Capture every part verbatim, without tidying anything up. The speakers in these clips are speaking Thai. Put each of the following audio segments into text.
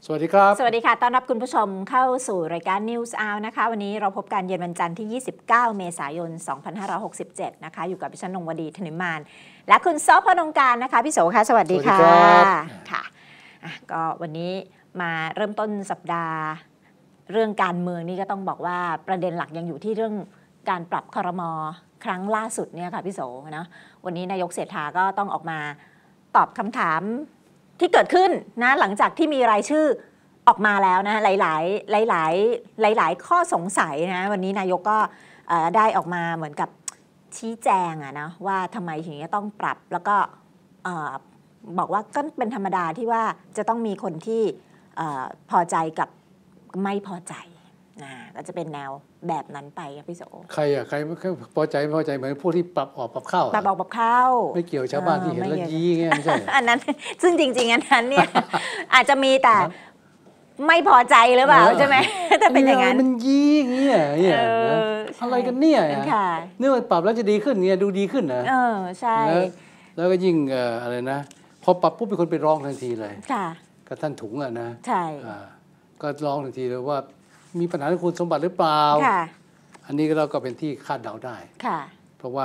สวัสดีครับสวัสดีค่ะต้อนรับคุณผู้ชมเข้าสู่รายการ News Hour นะคะวันนี้เราพบกันเย็นวันจันทร์ที่ยี่สิบเก้าเมษายนสองพันห้าร้อยหกสิบเจ็ดนะคะอยู่กับดิฉันนงวดีธนิมานและคุณซอฟพนงการนะคะพี่โสค่ะสวัสดีค่ะค่ะก็วันนี้มาเริ่มต้นสัปดาห์เรื่องการเมืองนี่ก็ต้องบอกว่าประเด็นหลักยังอยู่ที่เรื่องการปรับครม.ครั้งล่าสุดเนี่ยค่ะพี่โสนะวันนี้นายกเศรษฐาก็ต้องออกมาตอบคำถามที่เกิดขึ้นนะหลังจากที่มีรายชื่อออกมาแล้วนะหลายๆหลายๆหลายๆข้อสงสัยนะวันนี้นายกก็ได้ออกมาเหมือนกับชี้แจงอะนะว่าทำไมถึงจะต้องปรับแล้วก็บอกว่าก็เป็นธรรมดาที่ว่าจะต้องมีคนที่พอใจกับไม่พอใจนะก็จะเป็นแนวแบบนั้นไปครับพี่โสใครอะใครไม่พอใจไม่พอใจเหมือนพวกที่ปรับออกปรับเข้าปรับออกปรับเข้าไม่เกี่ยวชาวบ้านที่เห็นแล้วยี้เงี้ยไม่ใช่อันนั้นซึ่งจริงๆอันนั้นเนี่ยอาจจะมีแต่ไม่พอใจหรือเปล่าใช่ไหมแต่เป็นอย่างนั้นมันยี้เงี้ยเนี่ยอะไรกันเนี่ยเนื่องปรับแล้วจะดีขึ้นเนี่ยดูดีขึ้นนะเออใช่แล้วก็ยิ่งอะไรนะพอปรับปุ๊บเป็นคนไปร้องทันทีเลยค่ะกับท่านถุงอะนะใช่ก็ร้องทันทีเลยว่ามีปัญหาเรื่องคุณสมบัติหรือเปล่าอันนี้เราก็เป็นที่คาดเดาได้เพราะว่า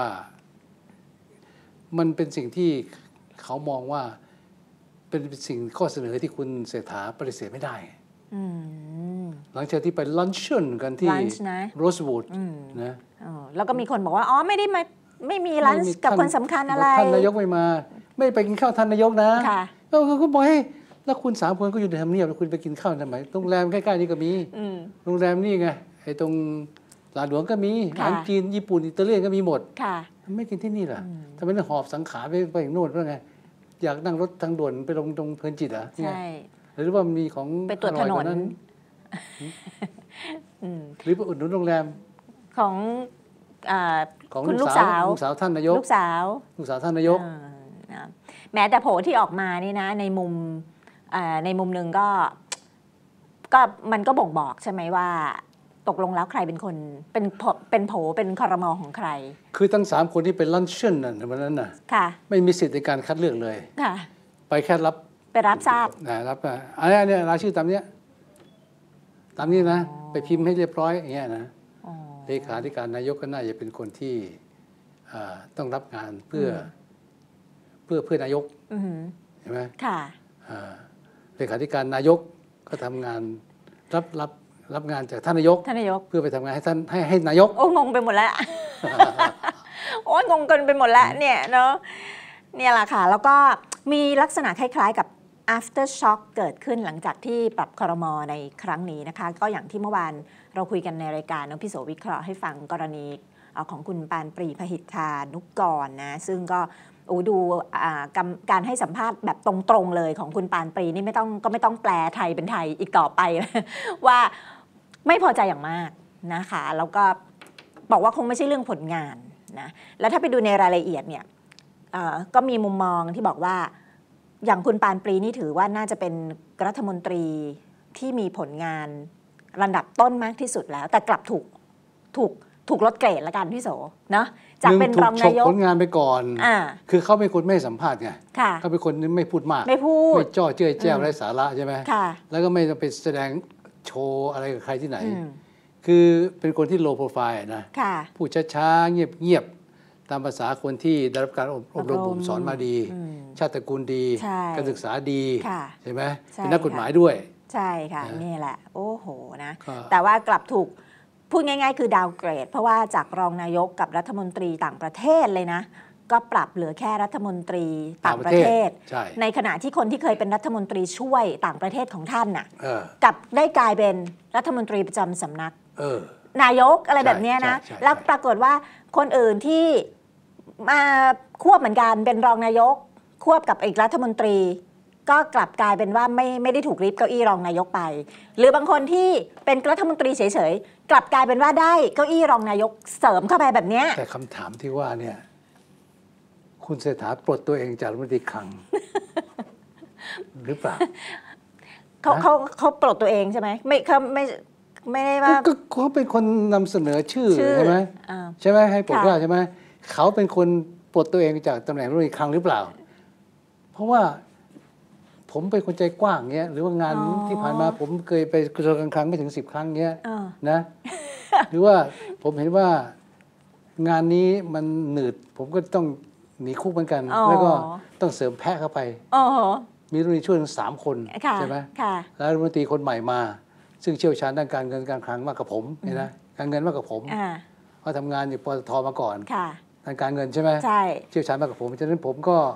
มันเป็นสิ่งที่เขามองว่าเป็นสิ่งข้อเสนอที่คุณเศรษฐาปฏิเสธไม่ได้หลังจากที่ไปลันช์กันที่โรสวูดนะแล้วก็มีคนบอกว่าอ๋อไม่ได้มาไม่มีลันช์กับคนสำคัญอะไรท่านนายกไม่มาไม่ไปกินข้าวท่านนายกนะแล้วเขาบอกให้แล้วคุณสามคนก็อยู่ในทำเนียบแล้วคุณไปกินข้าวทำไมโรงแรมใกล้ๆนี่ก็มีโรงแรมนี่ไงไอ้ตรงหลานหลวงก็มีอาหารจีนญี่ปุ่นอิตาเลียนก็มีหมดไม่กินที่นี่ล่ะทำไมต้องหอบสังขารไปไปอย่างโน่นเพราะไงอยากนั่งรถทางด่วนไปลงตรงเพลินจิตอ่ะใช่หรือว่ามีของไปตรวจถนนหรือไปอุดหนุนโรงแรมของของลูกสาวลูกสาวท่านนายกลูกสาวลูกสาวท่านนายกแม้แต่โผที่ออกมานี่นะในมุมในมุมหนึ่งก็ก็มันก็บ่งบอกใช่ไหมว่าตกลงแล้วใครเป็นคนเป็นเป็นโผเป็นครม.ของใครคือทั้งสามคนที่เป็นลันช์นั่นวันนั้นน่ะไม่มีสิทธิ์ในการคัดเลือกเลยไปแค่รับไปรับทราบนะรับอันนี้เนี่ยรายชื่อตามเนี้ยตามนี้นะไปพิมพ์ให้เรียบร้อยอย่างเงี้ยนะเลขาธิการนายกก็น่าจะเป็นคนที่ต้องรับงานเพื่อเพื่อเพื่อนายกใช่ไหมค่ะเลขาธิการนายกก็ทำงานรับรับรับงานจากท่านนายกท่านนายกเพื่อไปทำงานให้ท่านให้ให้นายกโอ้งงไปหมดแล้วโอ้ยงงกันไปหมดแล้วเนี่ยเนาะเนี่ยแหละค่ะแล้วก็มีลักษณะคล้ายๆกับ after shock เกิดขึ้นหลังจากที่ปรับครม.ในครั้งนี้นะคะก็อย่างที่เมื่อวานเราคุยกันในรายการนะพี่โสวิเคราะห์ให้ฟังกรณีของคุณปานปรีพหิทธานุกรนะซึ่งก็โอ้ดูการให้สัมภาษณ์แบบตรงๆเลยของคุณปานปรีนี่ไม่ต้องก็ไม่ต้องแปลไทยเป็นไทยอีกต่อไป ว่าไม่พอใจอย่างมากนะคะแล้วก็บอกว่าคงไม่ใช่เรื่องผลงานนะแล้วถ้าไปดูในรายละเอียดเนี่ยก็มีมุมมองที่บอกว่าอย่างคุณปานปรีนี่ถือว่าน่าจะเป็นรัฐมนตรีที่มีผลงานระดับต้นมากที่สุดแล้วแต่กลับถูกถูกถูกลดเกรดละกันพี่โสเนาะจากเป็นรองนายกผลงานไปก่อนคือเขาเป็นคนไม่สัมภาษณ์ไงเขาเป็นคนไม่พูดมากไม่พูดไม่จ่อเจ้ยแจ้วไร้สาระใช่ไหมแล้วก็ไม่ต้องไปแสดงโชว์อะไรกับใครที่ไหนคือเป็นคนที่โลโปรไฟล์นะพูดช้าๆเงียบๆตามภาษาคนที่ได้รับการอบรมบ่มสอนมาดีชาติตระกูลดีการศึกษาดีใช่ไหมเป็นนักกฎหมายด้วยใช่ค่ะนี่แหละโอ้โหนะแต่ว่ากลับถูกพูดง่ายๆคือดาวเกรดเพราะว่าจากรองนายกกับรัฐมนตรีต่างประเทศเลยนะก็ปรับเหลือแค่รัฐมนตรีต่างประเทศในขณะที่คนที่เคยเป็นรัฐมนตรีช่วยต่างประเทศของท่านน่ะกับได้กลายเป็นรัฐมนตรีประจำสำนักนายกอะไรแบบนี้นะแล้วปรากฏว่าคนอื่นที่มาควบเหมือนกันเป็นรองนายกควบกับอีกรัฐมนตรีก็กลับกลายเป็นว่าไม่ไม่ได้ถูกริบเก้าอี้รองนายกไปหรือบางคนที่เป็นรัฐมนตรีเฉยๆกลับกลายเป็นว่าได้เก้าอี้รองนายกเสริมเข้าไปแบบนี้แต่คำถามที่ว่าเนี่ยคุณเศรษฐาปลดตัวเองจากรัฐมนตรีคลัง หรือเปล่าเขาเขาเขาปลดตัวเองใช่ไหมไม่เขาไม่ไม่ได้ว่าก็เขาเป็นคนนำเสนอชื่อใช่ไหมใช่ไหมให้ปลดว่าใช่ไหมเขาเป็นคนปลดตัวเองจากตำแหน่งรัฐมนตรีคลังหรือเปล่าเพราะว่าผมเป็นคนใจกว้างเงี้ยหรือว่างานที่ผ่านมาผมเคยไปกระทรวงการคลังไม่ถึงสิบครั้งเงี้ยนะ หรือว่าผมเห็นว่างานนี้มันหนืดผมก็ต้องหนีคุกเหมือนกัน แล้วก็ต้องเสริมแพะเข้าไปมีรัฐมนตรีช่วยถึงสามคนใช่ไหมแล้วรัฐมนตรีคนใหม่มา ซึ่งเชี่ยวชาญด้านการเงินการคลังมากกว่าผมเนี่ยนะการเงินมากกว่าผมเขาทำงานอยู่ปตทมาก่อนทางการเงินใช่ไหมใช่เชี่ยวชาญมากกว่าผมฉะนั้นผมก็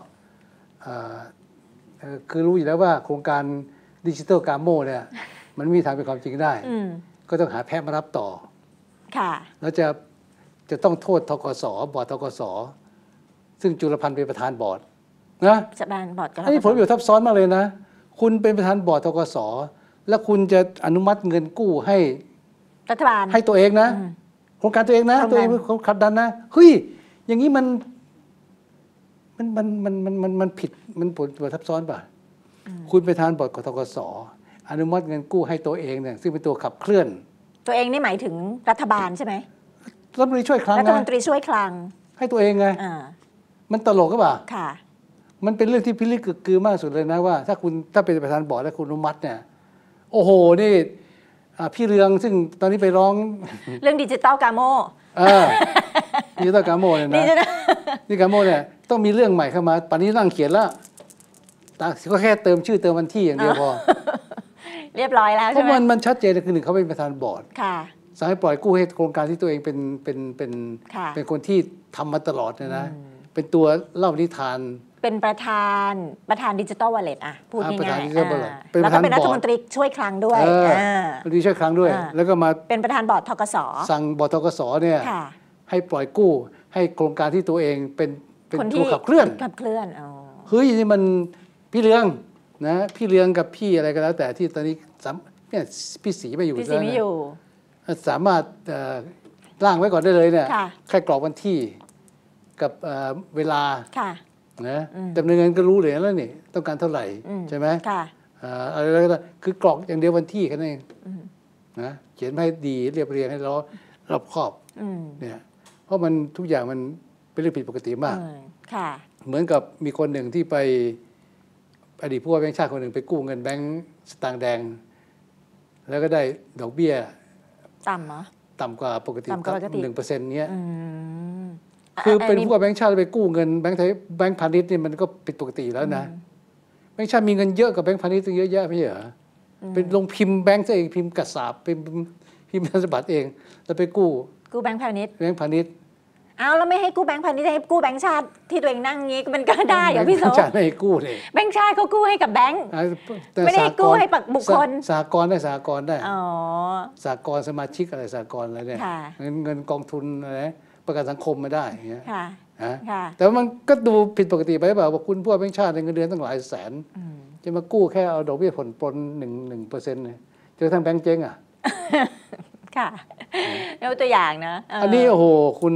คือรู้อยู่แล้วว่าโครงการดิจิทัลกาโมเนี่ยมันไม่มีทางเป็นความจริงได้ก็ต้องหาแพะมารับต่อแล้วจะจะต้องโทษทกสบอร์ดทกสซึ่งจุลพันธ์เป็นประธานบอร์ดนะจะแบนบอร์ดกันอันนี้ผลประโยชน์ทับซ้อนมากเลยนะคุณเป็นประธานบอร์ดทกสแล้วคุณจะอนุมัติเงินกู้ให้รัฐบาลให้ตัวเองนะโครงการตัวเองนะตัวเองเขาขัดดันนะเฮ้ยอย่างนี้มันมันมันมันมันมันมันผิดมันผลประโยชน์ทับซ้อนป่ะคุณประธานบอร์ดทกสอนุมัติเงินกู้ให้ตัวเองเนี่ยซึ่งเป็นตัวขับเคลื่อนตัวเองนี่หมายถึงรัฐบาลใช่ไหมรัฐมนตรีช่วยคลังรัฐมนตรีช่วยคลังให้ตัวเองไงมันตลกก็ป่ะค่ะมันเป็นเรื่องที่พิลึกกึกกือมากสุดเลยนะว่าถ้าคุณถ้าเป็นประธานบอร์ดแล้วคุณอนุมัติเนี่ยโอ้โหนี่พี่เรืองซึ่งตอนนี้ไปร้องเรื่องดิจิตอลกาโมดิจิตอลกาโมเนี่ยนะนี่กาโมเนี่ยต้องมีเรื่องใหม่เข้ามาป่านนี้นั่งเขียนแล้วก็แค่เติมชื่อเติมวันที่อย่างเดียวพอเรียบร้อยแล้วใช่ไหมเพราะมันมันชัดเจนคือหนึ่งเขาเป็นประธานบอร์ดสั่งให้ปล่อยกู้ให้โครงการที่ตัวเองเป็นเป็นเป็นเป็นคนที่ทำมาตลอดเนี่ยนะเป็นตัวเล่านิทานเป็นประธานประธานดิจิตอลวอลเล็ตอ่ะพูดง่ายๆแล้วก็เป็นรัฐมนตรีช่วยคลังด้วยรัฐมนตรีช่วยคลังด้วยแล้วก็มาเป็นประธานบอร์ดทกสสั่งบอร์ดทกสเนี่ยให้ปล่อยกู้ให้โครงการที่ตัวเองเป็นเป็นตัวขับเคลื่อนขับเคลื่อนเฮ้ยนี่มันพี่เรืองนะพี่เรืองกับพี่อะไรก็แล้วแต่ที่ตอนนี้เนี่ยพี่ศรีไม่อยู่พี่ศรีไม่อยู่สามารถร่างไว้ก่อนได้เลยเนี่ยแค่กรอกวันที่กับเวลานะดำเนินงานก็รู้เลยแล้วนี่ต้องการเท่าไหร่ใช่ไหมอะไรก็คือกรอกอย่างเดียววันที่แค่นั้นเองนะเขียนให้ดีเรียบเรียงให้รอบรอบครอบเนี่ยเพราะมันทุกอย่างมันเป็นเรื่องผิดปกติมากเหมือนกับมีคนหนึ่งที่ไปอดีตผู้ว่าแบงค์ชาติคนหนึ่งไปกู้เงินแบงค์สตางค์แดงแล้วก็ได้ดอกเบี้ยต่ำเหรอต่ำกว่าปกติหนึ่งเปอร์เซ็นต์เนี้ยคือเป็นผู้ว่าแบงค์ชาติไปกู้เงินแบงค์ไทยแบงค์พาณิชย์นี่มันก็ผิดปกติแล้วนะแบงค์ชาติมีเงินเยอะกว่าแบงค์พาณิชย์เยอะแยะไม่ใช่เหรอเป็นลงพิมพ์แบงค์ซะเองพิมพ์กระสาบเป็นพิมพ์ธนบัตรเองแล้วไปกู้กู้แบงค์พาณิชย์แบงค์พาณิชย์เอาแล้วไม่ให้กู้แบงค์พาณิชย์ให้กู้แบงค์ชาติที่ตัวเองนั่งงี้มันก็ได้เหรอพี่โสแบงค์ชาติไม่ให้กู้เลยแบงค์ชาติเขากู้ให้กับแบงค์ไม่ได้กู้ให้บุคคลสหกรณ์ได้สหกรณ์ได้สหกรณ์สมาชิกอะไรสหกรณ์อะไรเนี่ยเงินเงินกองทุนอะไรประกันสังคมมาได้อย่างเงี้ยแต่ว่ามันก็ดูผิดปกติไปเปล่าว่าคุณผู้ว่าแบงค์ชาติในเงินเดือนตั้งหลายแสนจะมากู้แค่เอาดอกเบี้ยผ่อนปลนหนึ่งหนึ่งเปอร์เซ็นต์เนี่ยเจอทั้งแบงค์เจ๊งอ่ะค่ะยกตัวอย่างนะอันนี้โอ้โหคุณ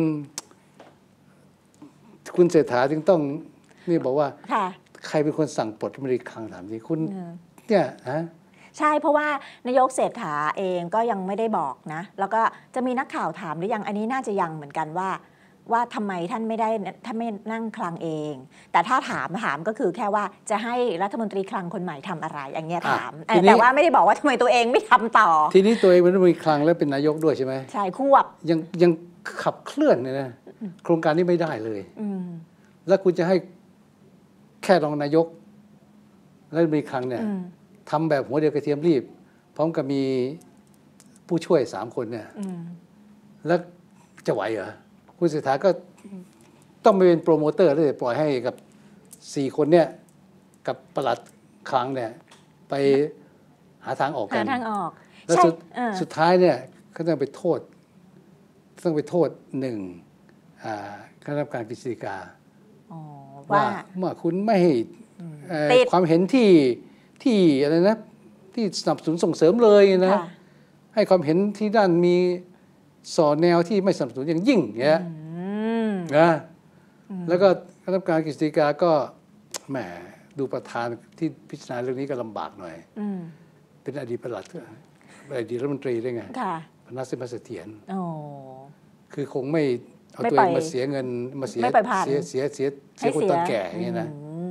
คุณเศรษฐาจึงต้องนี่บอกว่าใครเป็นคนสั่งปลดรัฐมนตรีคลังถามสิคุณเนี่ยฮะใช่เพราะว่านายกเศรษฐาเองก็ยังไม่ได้บอกนะแล้วก็จะมีนักข่าวถามหรือยังอันนี้น่าจะยังเหมือนกันว่าว่าทำไมท่านไม่ได้ท่านไม่นั่งคลังเองแต่ถ้าถามถามก็คือแค่ว่าจะให้รัฐมนตรีคลังคนใหม่ทำอะไรอย่างเงี้ยถามแต่ว่าไม่ได้บอกว่าทำไมตัวเองไม่ทำต่อทีนี้ตัวเองเป็นรัฐมนตรีคลังแล้วเป็นนายกด้วยใช่ไหมใช่ควบยังยังขับเคลื่อนเนี่ยนะโครงการนี้ไม่ได้เลยแล้วคุณจะให้แค่รองนายกแล้วมีครั้งเนี่ยทำแบบหัวเดียวกระเทียมรีบพร้อมกับมีผู้ช่วยสามคนเนี่ยแล้วจะไหวเหรอคุณเศรษฐาก็ต้องไปเป็นโปรโมเตอร์เลยปล่อยให้กับสี่คนเนี่ยกับปลัดคลังเนี่ยไปหาทางออกกันหาทางออกแล้วสุดท้ายเนี่ยเขาต้องไปโทษต้องไปโทษหนึ่งคณะกรรมการกฤษฎีกาว่าเมื่อคุณไม่ให้ความเห็นที่ที่อะไรนะที่สนับสนุนส่งเสริมเลยนะให้ความเห็นที่ด้านมีสอแนวที่ไม่สนับสนุนอย่างยิ่งเงี้ยนะแล้วก็คณะกรรมการกฤษฎีกาก็แหมดูประธานที่พิจารณาเรื่องนี้ก็ลำบากหน่อยเป็นอดีตปลัดอดีตรัฐมนตรีได้ไงพนัสสิมาเสถียรคือคงไม่เอาตัวเองมาเสียเงินมาเสียเสียเสียเสียเสียคนตอนแก่อย่างนี้นะ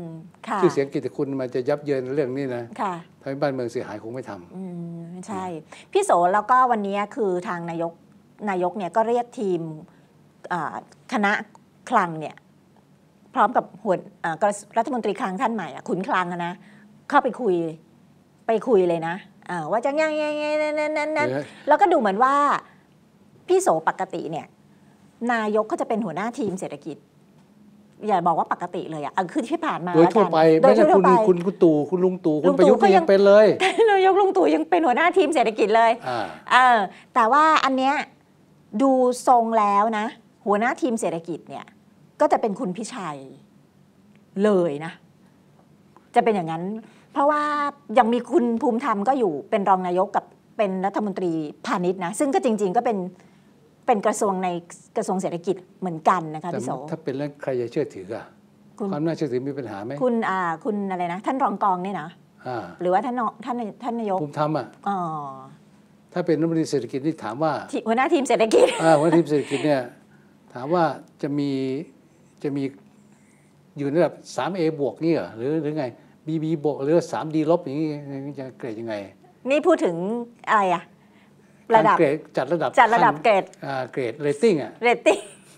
ชื่อเสียงกิตติคุณมันจะยับเยินเรื่องนี้นะค่ะทำให้บ้านเมืองเสียหายคงไม่ทำอืมใช่พี่โสแล้วก็วันนี้คือทางนายกนายกเนี่ยก็เรียกทีมคณะคลังเนี่ยพร้อมกับหัวรัฐมนตรีคลังท่านใหม่ขุนคลังนะเข้าไปคุยไปคุยเลยนะว่าจะยังไงนั้นแล้วก็ดูเหมือนว่าพี่โสปกติเนี่ยนายกก็จะเป็นหัวหน้าทีมเศรษฐกิจอย่าบอกว่าปกติเลยอ่ะคือที่ผ่านมาโดยทั่วไปไม่ใช่คุณคุณคุณตู่คุณลุงตู่คุณประยุทธ์ก็ยังเป็นเลยนายกลุงตู่ยังเป็นหัวหน้าทีมเศรษฐกิจเลยเออแต่ว่าอันเนี้ยดูทรงแล้วนะหัวหน้าทีมเศรษฐกิจเนี่ยก็จะเป็นคุณพิชัยเลยนะจะเป็นอย่างนั้น เพราะว่ายังมีคุณภูมิธรรมก็อยู่เป็นรองนายกกับเป็นรัฐมนตรีพาณิชย์นะซึ่งก็จริงๆก็เป็นเป็นกระทรวงในกระทรวงเศรษฐกิจเหมือนกันนะคะพี่โสถ้าเป็นแล้วใครจะเชื่อถืออะความน่าเชื่อถือมีปัญหาไหมคุณอ่าคุณอะไรนะท่านรองกองเนี่ยนะหรือว่าท่านท่านท่านนายกภูมิธรรมอ่ะอ๋อถ้าเป็นรัฐมนตรีเศรษฐกิจที่ถามว่าหัวหน้าทีมเศรษฐกิจอ่าหัวหน้าทีมเศรษฐกิจเนี่ยถามว่าจะมีจะมีอยู่ในระดับ สามเอ บวกนี่เหรอหรือหรือไง บี บี บวกหรือ สาม ดี ลบอย่างนี้จะเกรดยังไงนี่พูดถึงอะไรอะระดับจัดระดับจัดระดับเกรดอ่าเกรดเรตติ้งอ่ะเรตติ้ง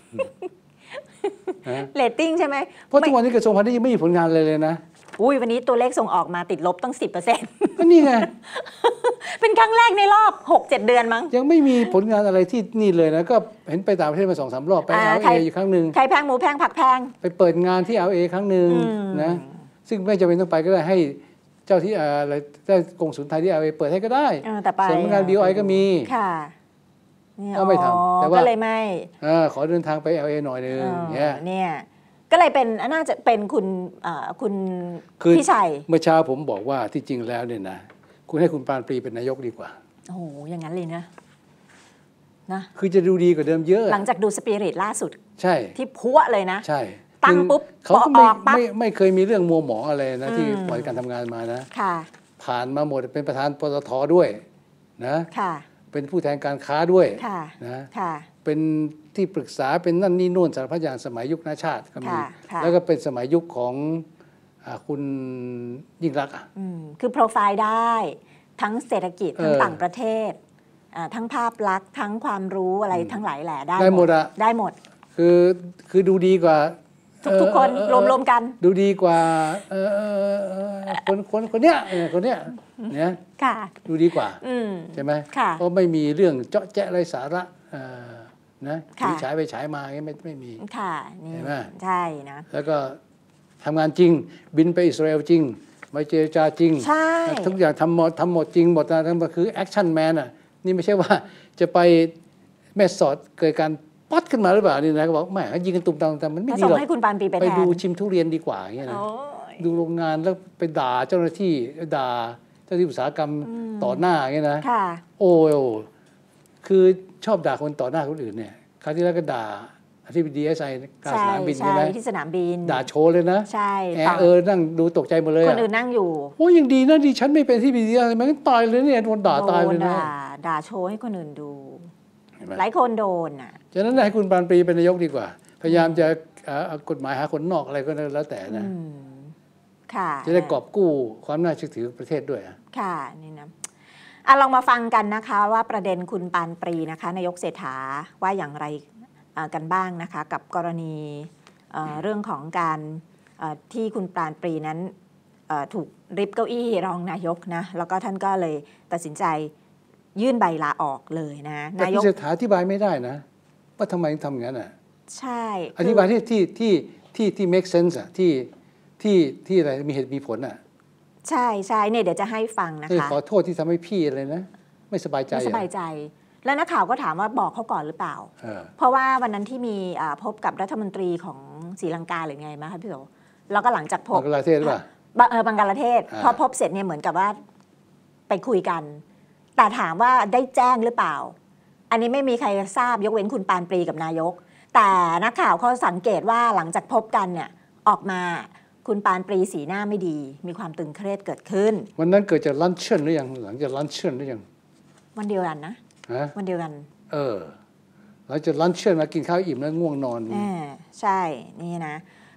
เรตติ้งใช่ไหมเพราะทุกวันนี้กระทรวงพาณิชย์ยังไม่มีผลงานเลยเลยนะอุ้ยวันนี้ตัวเลขส่งออกมาติดลบตั้ง สิบเปอร์เซ็นต์ก็นี่ไงเป็นครั้งแรกในรอบ หกเจ็ด เดือนมั้งยังไม่มีผลงานอะไรที่นี่เลยนะก็เห็นไปต่างประเทศมา สองสาม รอบไป แอล เอ อีกครั้งนึงไข่แพงหมูแพงผักแพงไปเปิดงานที่ แอล เอ ครั้งนึงนะซึ่งไม่จำเป็นต้องไปก็ได้ให้เจ้าที่อะไรได้กงสุลไทยที่ แอล เอ เปิดให้ก็ได้ส่วนงาน บี โอ ไอ ก็มีค่ะก็ไม่ทำแต่ว่าก็เลยไม่ขอเดินทางไป แอล เอ หน่อยนึงเนี่ยเนี่ยก็เลยเป็นน่าจะเป็นคุณคุณพิชัยเมื่อเช้าผมบอกว่าที่จริงแล้วเนี่ยนะคุณให้คุณปานปรีเป็นนายกดีกว่าโอ้โหอย่างนั้นเลยนะนะคือจะดูดีกว่าเดิมเยอะหลังจากดูสปิริตล่าสุดใช่ที่พัวเลยนะใช่ตั้งปุ๊บเขาก็ไม่ไม่ไม่เคยมีเรื่องมัวหมองอะไรนะที่ปล่อยการทำงานมานะค่ะผ่านมาหมดเป็นประธานปตทด้วยนะค่ะเป็นผู้แทนการค้าด้วยนะค่ะเป็นที่ปรึกษาเป็นนั่นนี่โน่นสารพัดอย่างสมัยยุคนาชาติก็มีแล้วก็เป็นสมัยยุคของคุณยิ่งรักอ่ะคือโปรไฟล์ได้ทั้งเศรษฐกิจทั้งต่างประเทศทั้งภาพลักษณ์ทั้งความรู้อะไรทั้งหลายแหล่ได้ได้หมดอะได้หมดคือคือดูดีกว่าทุกๆคนรวมๆกันดูดีกว่าคนคนคนเนี้ยคนเนี้ยเนี่ยดูดีกว่าใช่ไหมเพราะไม่มีเรื่องเจาะแจ๊ะไรสาระนะฉายไปฉายมาไม่ไม่มีค่ะใช่ไหมใช่นะแล้วก็ทำงานจริงบินไปอิสราเอลจริงไปเจรจาจริงทุกอย่างทำหมดทำหมดจริงหมดนะทั้งหมดคือแอคชั่นแมนอ่ะนี่ไม่ใช่ว่าจะไปแม่สอดเกิดการป๊อดขึ้นมาหรือเปล่านี่นะก็บอกแหมยิงกันตุ่มตามแต่มันไม่ดีหรอกให้คุณปานปีไปแทนไปดูชิมทุเรียนดีกว่าอย่างเงี้ยนะดูโรงงานแล้วไปด่าเจ้าหน้าที่ด่าเจ้าหน้าที่อุตสาหกรรมต่อหน้าอย่างเงี้ยนะโอ้ยคือชอบด่าคนต่อหน้าคนอื่นเนี่ยคราวที่แล้วก็ด่าที่ดีเอสไอการสนามบินใช่ไหมที่สนามบินด่าโชว์เลยนะใช่แอร์เออนั่งดูตกใจหมดเลยคนอื่นนั่งอยู่โอ้ยังดีนะดิฉันไม่เป็นที่ดีเอสไอมันตายเลยเนี่ยโดนด่าตายเลยนะด่าโชว์ให้คนอื่นดูหลายคนโดนอ่ะฉะนั้นให้คุณปานปรีเป็นนายกดีกว่าพยายามจะกฎหมายหาคนนอกอะไรก็แล้วแต่นะค่ะจะได้กอบกู้ความน่าเชื่อถือประเทศด้วยค่ะนี่นะอ่ะลองมาฟังกันนะคะว่าประเด็นคุณปานปรีนะคะนายกเศรษฐาว่าอย่างไรกันบ้างนะคะกับกรณีเรื่องของการที่คุณปานปรีนั้นถูกริบเก้าอี้รองนายกนะแล้วก็ท่านก็เลยตัดสินใจยื่นใบลาออกเลยนะนายกเศรษฐาอธิบายไม่ได้นะว่าทำไมทำอย่างนั้นอ่ะใช่อธิบายที่ที่ที่ที่ที่ make sense อ่ะที่ที่ที่อะไรมีเหตุมีผลอ่ะใช่ใช่เนี่ยเดี๋ยวจะให้ฟังนะคะขอโทษที่ทำให้พี่อะไรนะไม่สบายใจไม่สบายใจแล้วนักข่าวก็ถามว่าบอกเขาก่อนหรือเปล่าเพราะว่าวันนั้นที่มีพบกับรัฐมนตรีของศรีลังกาหรือไงมาคะพี่โสแล้วก็หลังจากพบบังกลาเทศป่ะเออบังกลาเทศพอพบเสร็จเนี่ยเหมือนกับว่าไปคุยกันแต่ถามว่าได้แจ้งหรือเปล่าอันนี้ไม่มีใครทราบยกเว้นคุณปานปรีกับนายกแต่นักข่าวเขาสังเกตว่าหลังจากพบกันเนี่ยออกมาคุณปานปรีสีหน้าไม่ดีมีความตึงเครียดเกิดขึ้นวันนั้นเกิดจากลันเช่นหรือยังหลังจากลันเช่นหรือยังวันเดียวกันนะวันเดียวกันเออหลังจากลันเช่นมากินข้าวอิ่มแล้วง่วงนอนใช่นี่นะ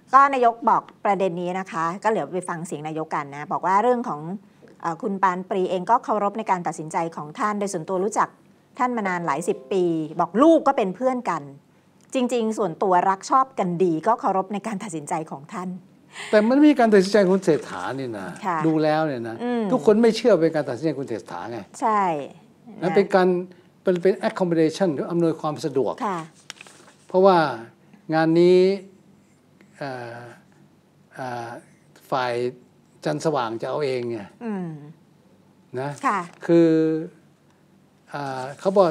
ก็นายกบอกประเด็นนี้นะคะก็เหลือไปฟังเสียงนายกกันนะบอกว่าเรื่องของเอ่อคุณปานปรีเองก็เคารพในการตัดสินใจของท่านโดยส่วนตัวรู้จักท่านมานานหลายสิบปีบอกลูกก็เป็นเพื่อนกันจริงๆส่วนตัวรักชอบกันดีก็เคารพในการตัดสินใจของท่านแต่มันมีการตัดสินใจของคุณเศรษฐานี่นะดูแล้วเนี่ยนะทุกคนไม่เชื่อเป็นการตัดสินใจคุณเศรษฐาไงใช่นั่นเป็นการเป็นเป็น accommodation หรืออำนวยความสะดวกเพราะว่างานนี้ฝ่ายจันทร์สว่างจะเอาเองไงนะคือเขาบอก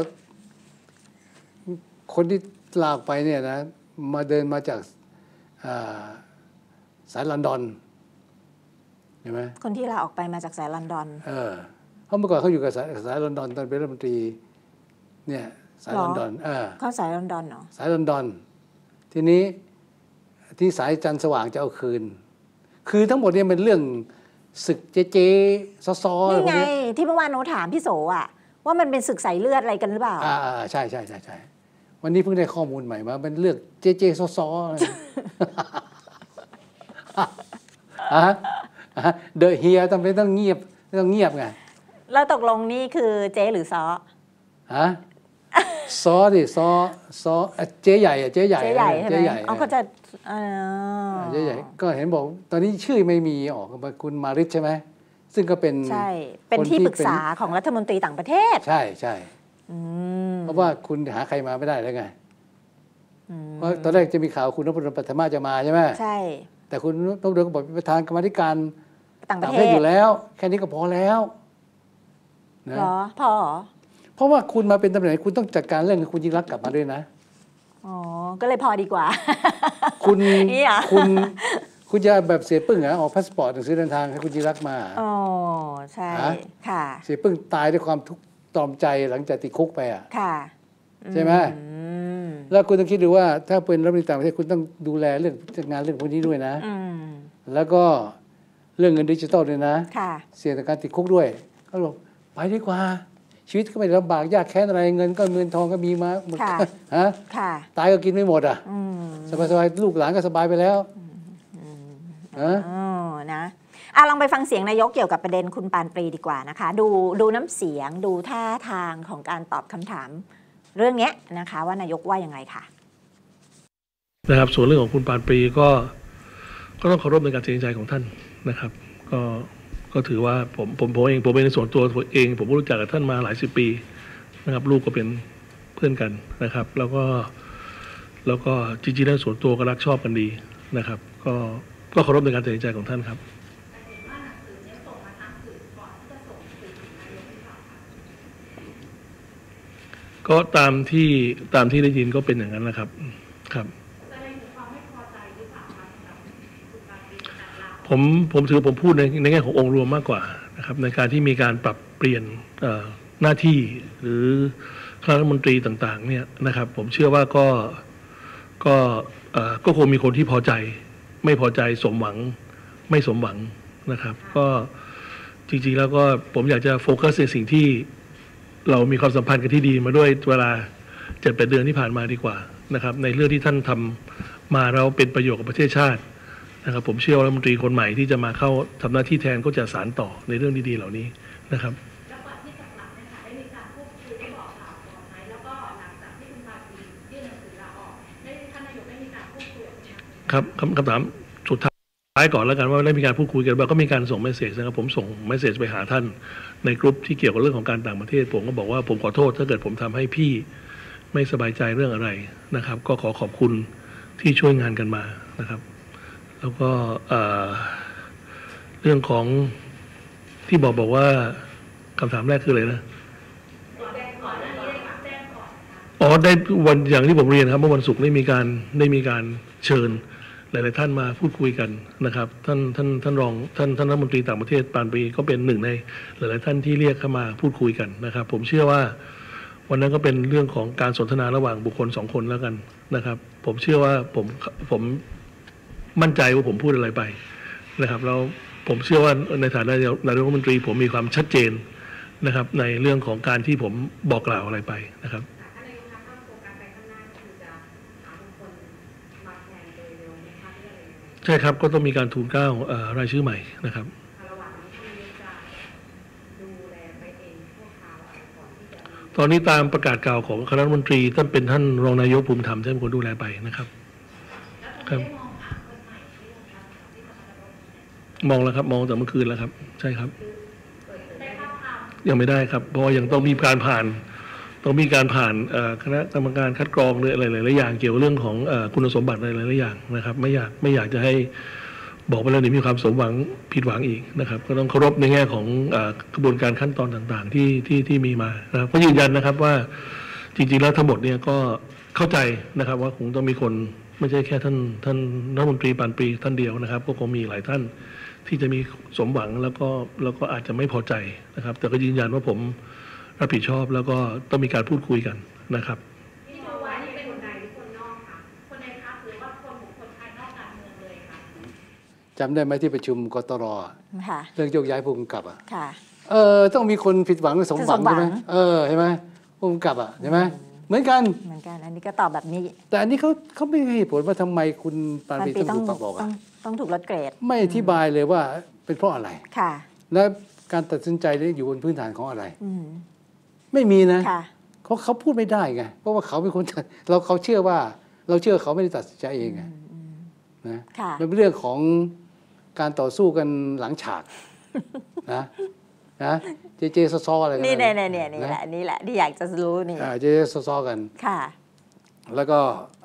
คนที่ลากไปเนี่ยนะมาเดินมาจากสายลอนดอนเห็นไหมคนที่ลาออกไปมาจากสายลอนดอนเออเพราะเมื่อก่อนเขาอยู่กับสายสายลอนดอนตอนเป็นรัฐมนตรีเนี่ยสายลอนดอนเออเขาสายลอนดอนเหรอสายลอนดอนทีนี้ที่สายจันทร์สว่างจะเอาคืนคือทั้งหมดเนี่ยเป็นเรื่องศึกเจ๊เจ๊ซอๆนี่ไงที่เมื่อวานโนถามพี่โสอ่ะว่ามันเป็นศึกสายเลือดอะไรกันหรือเปล่าอ่าใช่ใช่ใช่ใช่วันนี้เพิ่งได้ข้อมูลใหม่มาเป็นเรื่องเจ๊เจ๊ซอๆอ่ะเดอะเฮียต้องไม่ต้องเงียบไม่ต้องเงียบไงแล้วตกลงนี่คือเจ๊หรือซอฮะซอดิซอซอเจ๊ใหญ่อะเจ๊ใหญ่เจ๊ใหญ่ใช่ไหมอ๋อเขาจะเจ๊ใหญ่ก็เห็นบอกตอนนี้ชื่อไม่มีออกมาคุณมาริชใช่ไหมซึ่งก็เป็นใช่เป็นที่ปรึกษาของรัฐมนตรีต่างประเทศใช่ใช่เพราะว่าคุณหาใครมาไม่ได้แล้วไงเพราะตอนแรกจะมีข่าวคุณนพดลปัทมาจะมาใช่ไหมใช่แต่คุณนพดลก็บอกเป็นประธานกรรมธิการต่างประเทศอยู่แล้วแค่นี้ก็พอแล้วนะหรอพอเพราะว่าคุณมาเป็นตำแหน่งคุณต้องจัดการเรื่องคุณยิ่งรักกลับมาด้วยนะอ๋อก็เลยพอดีกว่าคุณคุณคุณจะแบบเสียปึ้งเหรอออกพาสปอร์ตหนังสือเดินทางให้คุณยิ่งรักมาอ๋อใช่ค่ะเสียปึ้งตายด้วยความทุกข์ตรอมใจหลังจากติดคุกไปอ่ะค่ะใช่ไหมแล้วคุณต้องคิดดูว่าถ้าเป็นรัฐมนตรีต่างประเทศคุณต้องดูแลเรื่องงานเรื่องพวกนี้ด้วยนะแล้วก็เรื่องเงินดิจิทัลด้วยนะเสี่ยงต่อการติดคุกด้วยเขาบอกไปดีกว่าชีวิตก็ไม่ลำบากยากแค้นอะไรเงินก็เงินทองก็มีมาหมดฮะตายก็กินไม่หมดอ่ะสบายๆลูกหลานก็สบายไปแล้วอ๋อนะอ่ะลองไปฟังเสียงนายกเกี่ยวกับประเด็นคุณปานปรีดีกว่านะคะดูดูน้ำเสียงดูท่าทางของการตอบคำถามเรื่องนี้นะคะว่านายกว่ายังไงค่ะนะครับส่วนเรื่องของคุณปานปรีก็ก็ต้องเคารพในการตัดสินใจของท่านนะครับก็ก็ถือว่าผมผมผมเองผมเป็นในส่วนตัวเองผมรู้จักกับท่านมาหลายสิบปีนะครับลูกก็เป็นเพื่อนกันนะครับแล้วก็แล้วก็จริงๆแล้วส่วนตัวก็รักชอบกันดีนะครับก็ก็เคารพในการตัดสินใจของท่านครับก็ตามที่ตามที่ได้ยินก็เป็นอย่างนั้นนะครับครับผมผมถือผมพูดในในแง่ขององค์รวมมากกว่านะครับในการที่มีการปรับเปลี่ยนหน้าที่หรือคณะรัฐมนตรีต่างๆเนี่ยนะครับผมเชื่อว่าก็ก็ก็คงมีคนที่พอใจไม่พอใจสมหวังไม่สมหวังนะครับก็จริงๆแล้วก็ผมอยากจะโฟกัสในสิ่งที่เรามีความสัมพันธ์กันที่ดีมาด้วยเวลาเจ็ดแปดเดือนที่ผ่านมาดีกว่านะครับในเรื่องที่ท่านทำมาเราเป็นประโยชน์กับประเทศชาตินะครับผมเชื่อว่ารัฐมนตรีคนใหม่ที่จะมาเข้าทำหน้าที่แทนก็จะสานต่อในเรื่องดีๆเหล่านี้นะครับแล้วก่อนที่จะกลับนะคะได้มีการพูดคุยได้บอกข่าวก่อนไหมแล้วก็หลังจากที่คุณปานปรียื่นหนังสือลาออกได้ท่านนายกได้มีการพูดคุยครับคำถามสุดท้ายก่อนแล้วกันว่าได้มีการพูดคุยกันบ้างก็มีการส่งเมสเซจนะครับผมส่งเมสเซจไปหาท่านในกลุ่มที่เกี่ยวกับเรื่องของการต่างประเทศผมก็บอกว่าผมขอโทษถ้าเกิดผมทำให้พี่ไม่สบายใจเรื่องอะไรนะครับก็ขอขอบคุณที่ช่วยงานกันมานะครับแล้วก็เรื่องของที่บอกบอกว่าคำถามแรกคืออะไรนะอ๋อได้วันอย่างที่ผมเรียนครับเมื่อวันศุกร์ได้มีการได้มีการเชิญหลายๆท่านมาพูดคุยกันนะครับท่านท่านท่านรองท่านท่านรัฐมนตรีต่างประเทศปานปรีก็เป็นหนึ่งในหลายๆท่านที่เรียกเข้ามาพูดคุยกันนะครับผมเชื่อว่าวันนั้นก็เป็นเรื่องของการสนทนาระหว่างบุคคลสองคนแล้วกันนะครับผมเชื่อว่าผมผมมั่นใจว่าผมพูดอะไรไปนะครับแล้วผมเชื่อว่าในฐานะนายกรัฐมนตรีผมมีความชัดเจนนะครับในเรื่องของการที่ผมบอกกล่าวอะไรไปนะครับช่ครับก็ต้องมีการทูลเกล้ารายชื่อใหม่นะครับตอนนี้ตามประกาศกล่าวของคณะรัฐมนตรีท่านเป็นท่านรองนายกภูมิธรรมท่านเป็นคนดูแลไปนะครับครับมองแล้วครับมองแต่เมื่อคืนแล้วครับใช่ครับยังไม่ได้ครับเพราะยังต้องมีการผ่านต้องมีการผ่านคณะกรรมการคัดกรองหรืออะไรหลายๆอย่างเกี่ยวกับเรื่องของคุณสมบัติอะไรหลายๆอย่างนะครับไม่อยากไม่อยากจะให้บอกไปแล้วเดี๋ยวมีความสมหวังผิดหวังอีกนะครับก็ต้องเคารพในแง่ของกระบวนการขั้นตอนต่างๆที่ที่ที่มีมานะครับก็ยืนยันนะครับว่าจริงๆแล้วทั้งหมดเนี่ยก็เข้าใจนะครับว่าคงต้องมีคนไม่ใช่แค่ท่านท่านรัฐมนตรีปานปรีท่านเดียวนะครับก็คงมีหลายท่านที่จะมีสมหวังแล้วก็แล้วก็อาจจะไม่พอใจนะครับแต่ก็ยืนยันว่าผมรับผิดชอบแล้วก็ต้องมีการพูดคุยกันนะครับพี่โจว่านี่เป็นคนในหรือคนนอกคะคนในพรรคหรือว่าคนบุคคลภายนอกการเมืองเลยคะจำได้ไหมที่ประชุมกตรเรื่องโยกย้ายผู้กำกับอ่ะเออต้องมีคนผิดหวังหรือสมหวังใช่ไหมเออใช่ไหมผู้กำกับอ่ะใช่ไหมเหมือนกันเหมือนกันอันนี้ก็ตอบแบบนี้แต่อันนี้เขาเขาไม่ให้ผลว่าทำไมคุณปานปรีต้องถูกบอกอ่ะต้องถูกลดเกรดไม่อธิบายเลยว่าเป็นเพราะอะไรค่ะและการตัดสินใจนี้อยู่บนพื้นฐานของอะไรไม่มีนะเขาเขาพูดไม่ได้ไงเพราะว่าเขาเป็นคนเราเขาเชื่อว่าเราเชื่อเขาไม่ได้ตัดสินใจเองไงนะเป็นเรื่องของการต่อสู้กันหลังฉากนะนะเจเจซออะไรกันนี่เนี่ยเนี่ยนี่แหละนี่แหละที่อยากจะรู้นี่เจเจซอกันค่ะแล้วก็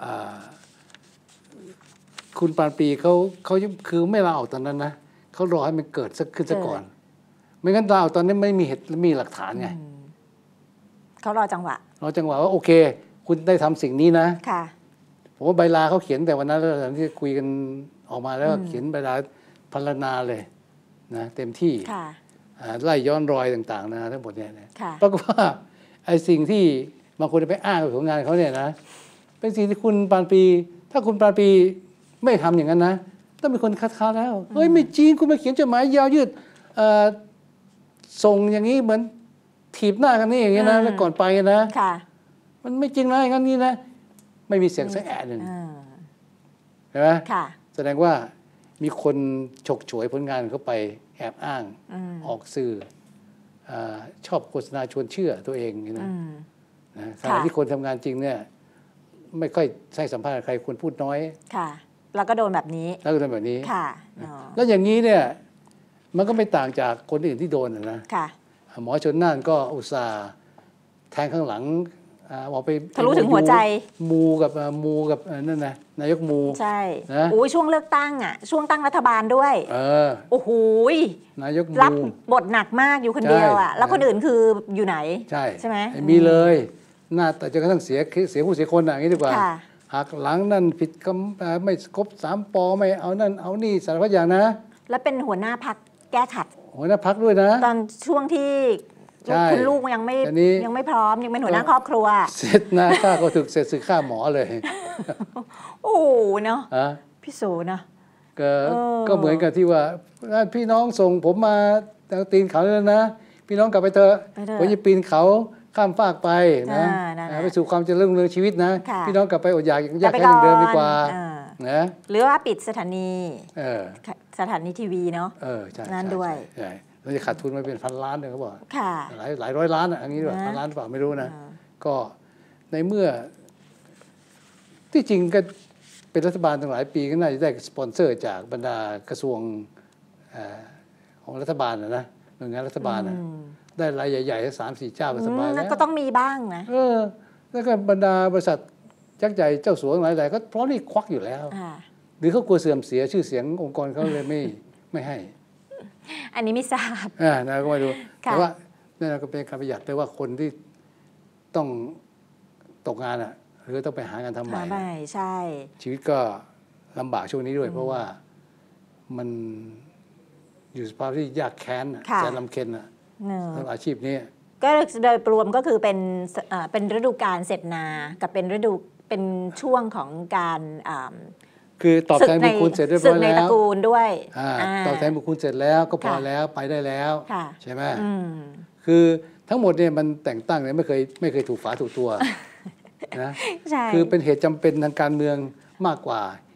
คุณปานปรีเขาเขาคือไม่ลาออกตอนนั้นนะเขารอให้มันเกิดสักขึ้นซะก่อนไม่งั้นลาออกตอนนี้ไม่มีเหตุมีหลักฐานไงเขารอจังหวะรอจังหวะว่าโอเคคุณได้ทำสิ่งนี้นะค่ะผมว่าใบลาเขาเขียนแต่วันนั้นแล้วที่คุยกันออกมาแล้วเขียนใบลาพรรณนาเลยนะเต็มที่ไล่ย้อนรอยต่างๆนะทั้งหมดเนี่ยปรากฏว่าไอ้สิ่งที่บางคนไปอ้างผลงานเขาเนี่ยนะเป็นสิ่งที่คุณปานปรีถ้าคุณปานปรีไม่ทำอย่างนั้นนะต้องเป็นคนคัดค้านแล้วเฮ้ยไม่จริงคุณมาเขียนจดหมายยาวยืดส่งอย่างนี้เหมือนถีบหน้ากันนี่อย่างนี้นะแล้วก่อนไปนะมันไม่จริงนะอย่างนี้นะไม่มีเสียงสักแอะหนึ่งเห็นไหมแสดงว่ามีคนฉกฉวยผลงานเข้าไปแอบอ้างออกสื่อชอบโฆษณาชวนเชื่อตัวเองนะนะขณะที่คนทำงานจริงเนี่ยไม่ค่อยใช้สัมภาษณ์ใครควรพูดน้อยค่ะแล้วก็โดนแบบนี้แล้วก็โดนแบบนี้ค่ะแล้วอย่างนี้เนี่ยมันก็ไม่ต่างจากคนอื่นที่โดนนะค่ะหมอชนน่านก็อุตส่าห์แทงข้างหลังบอกไปทะลุถึงหัวใจมูกับมูกับนั่นนะนายกมูใช่นะโอ้ยช่วงเลือกตั้งอ่ะช่วงตั้งรัฐบาลด้วยเออโอ้โหนายกรับบทหนักมากอยู่คนเดียวอ่ะแล้วคนอื่นคืออยู่ไหนใช่ใช่ไหมมีเลยหน้าแต่จนกระทั่งเสียเสียผู้เสียคนอย่างนี้ดีกว่าหักหลังนั่นผิดคำไม่ครบสามปอไม่เอานั่นเอานี่สารพัดอย่างนะแล้วเป็นหัวหน้าพรรคแก้ขัดหัวหน้าพรรคด้วยนะตอนช่วงที่คุณลูกยังไม่ยังไม่พร้อมยังเป็นหัวหน้าครอบครัวเสร็จนะข้าก็ถึกเสร็จสึกฆ่าหมอเลยโอ้เนาะพี่โสนะก็ก็เหมือนกับที่ว่าพี่น้องส่งผมมาตีนเขาแล้วนะพี่น้องกลับไปเถอะผมจะปีนเขาข้ามฟากไปนะไปสู่ความเจริญรุ่งเรืองชีวิตนะพี่น้องกลับไปอดอยากยากแค่อย่างเดิมดีกว่านะหรือว่าปิดสถานีสถานีทีวีเนาะนั่นด้วยเราจะขาดทุนมาเป็นพันล้านเลยเขาบอกหลายหลายร้อยล้านอ่ะอย่างนี้ด้วยพันล้านหรือเปล่าไม่รู้นะก็ในเมื่อที่จริงก็เป็นรัฐบาลตั้งหลายปีก็น่าจะได้สปอนเซอร์จากบรรดากระทรวงของรัฐบาลนะนะหน่วยงานรัฐบาลนะได้รายใหญ่ๆสามสี่เจ้าก็สบายแล้วก็ต้องมีบ้างนะเออแล้วก็บรรดาบริษัทยักษ์ใหญ่เจ้าสัวหลายๆก็พร้อมที่ควักอยู่แล้วหรือเขากลัวเสื่อมเสียชื่อเสียงองค์กรเขาเลยไม่ไม่ให้อันนี้ไม่ทราบอ่านะก็ไม่รู้แต่ว่านี่ก็เป็นการประหยัดแต่ว่าคนที่ต้องตกงานอ่ะหรือต้องไปหางานทำใหม่ใช่ชีวิตก็ลำบากช่วงนี้ด้วยเพราะว่ามันอยู่สภาพที่ยากแค้นแสนลำเค็ญอ่ะสำหรับอาชีพนี้ก็โดยรวมก็คือเป็นเป็นฤดูกาลเสร็จนากับเป็นฤดูเป็นช่วงของการคือตอบแทนบุญคุณเสร็จเรียบร้อยแล้วในตระกูลด้วยตอบแทนบุญคุณเสร็จแล้วก็พอแล้วไปได้แล้วใช่ไหมคือทั้งหมดเนี่ยมันแต่งตั้งเนี่ยไม่เคยไม่เคยถูกฝาถูกตัวนะคือเป็นเหตุจำเป็นทางการเมืองมากกว่า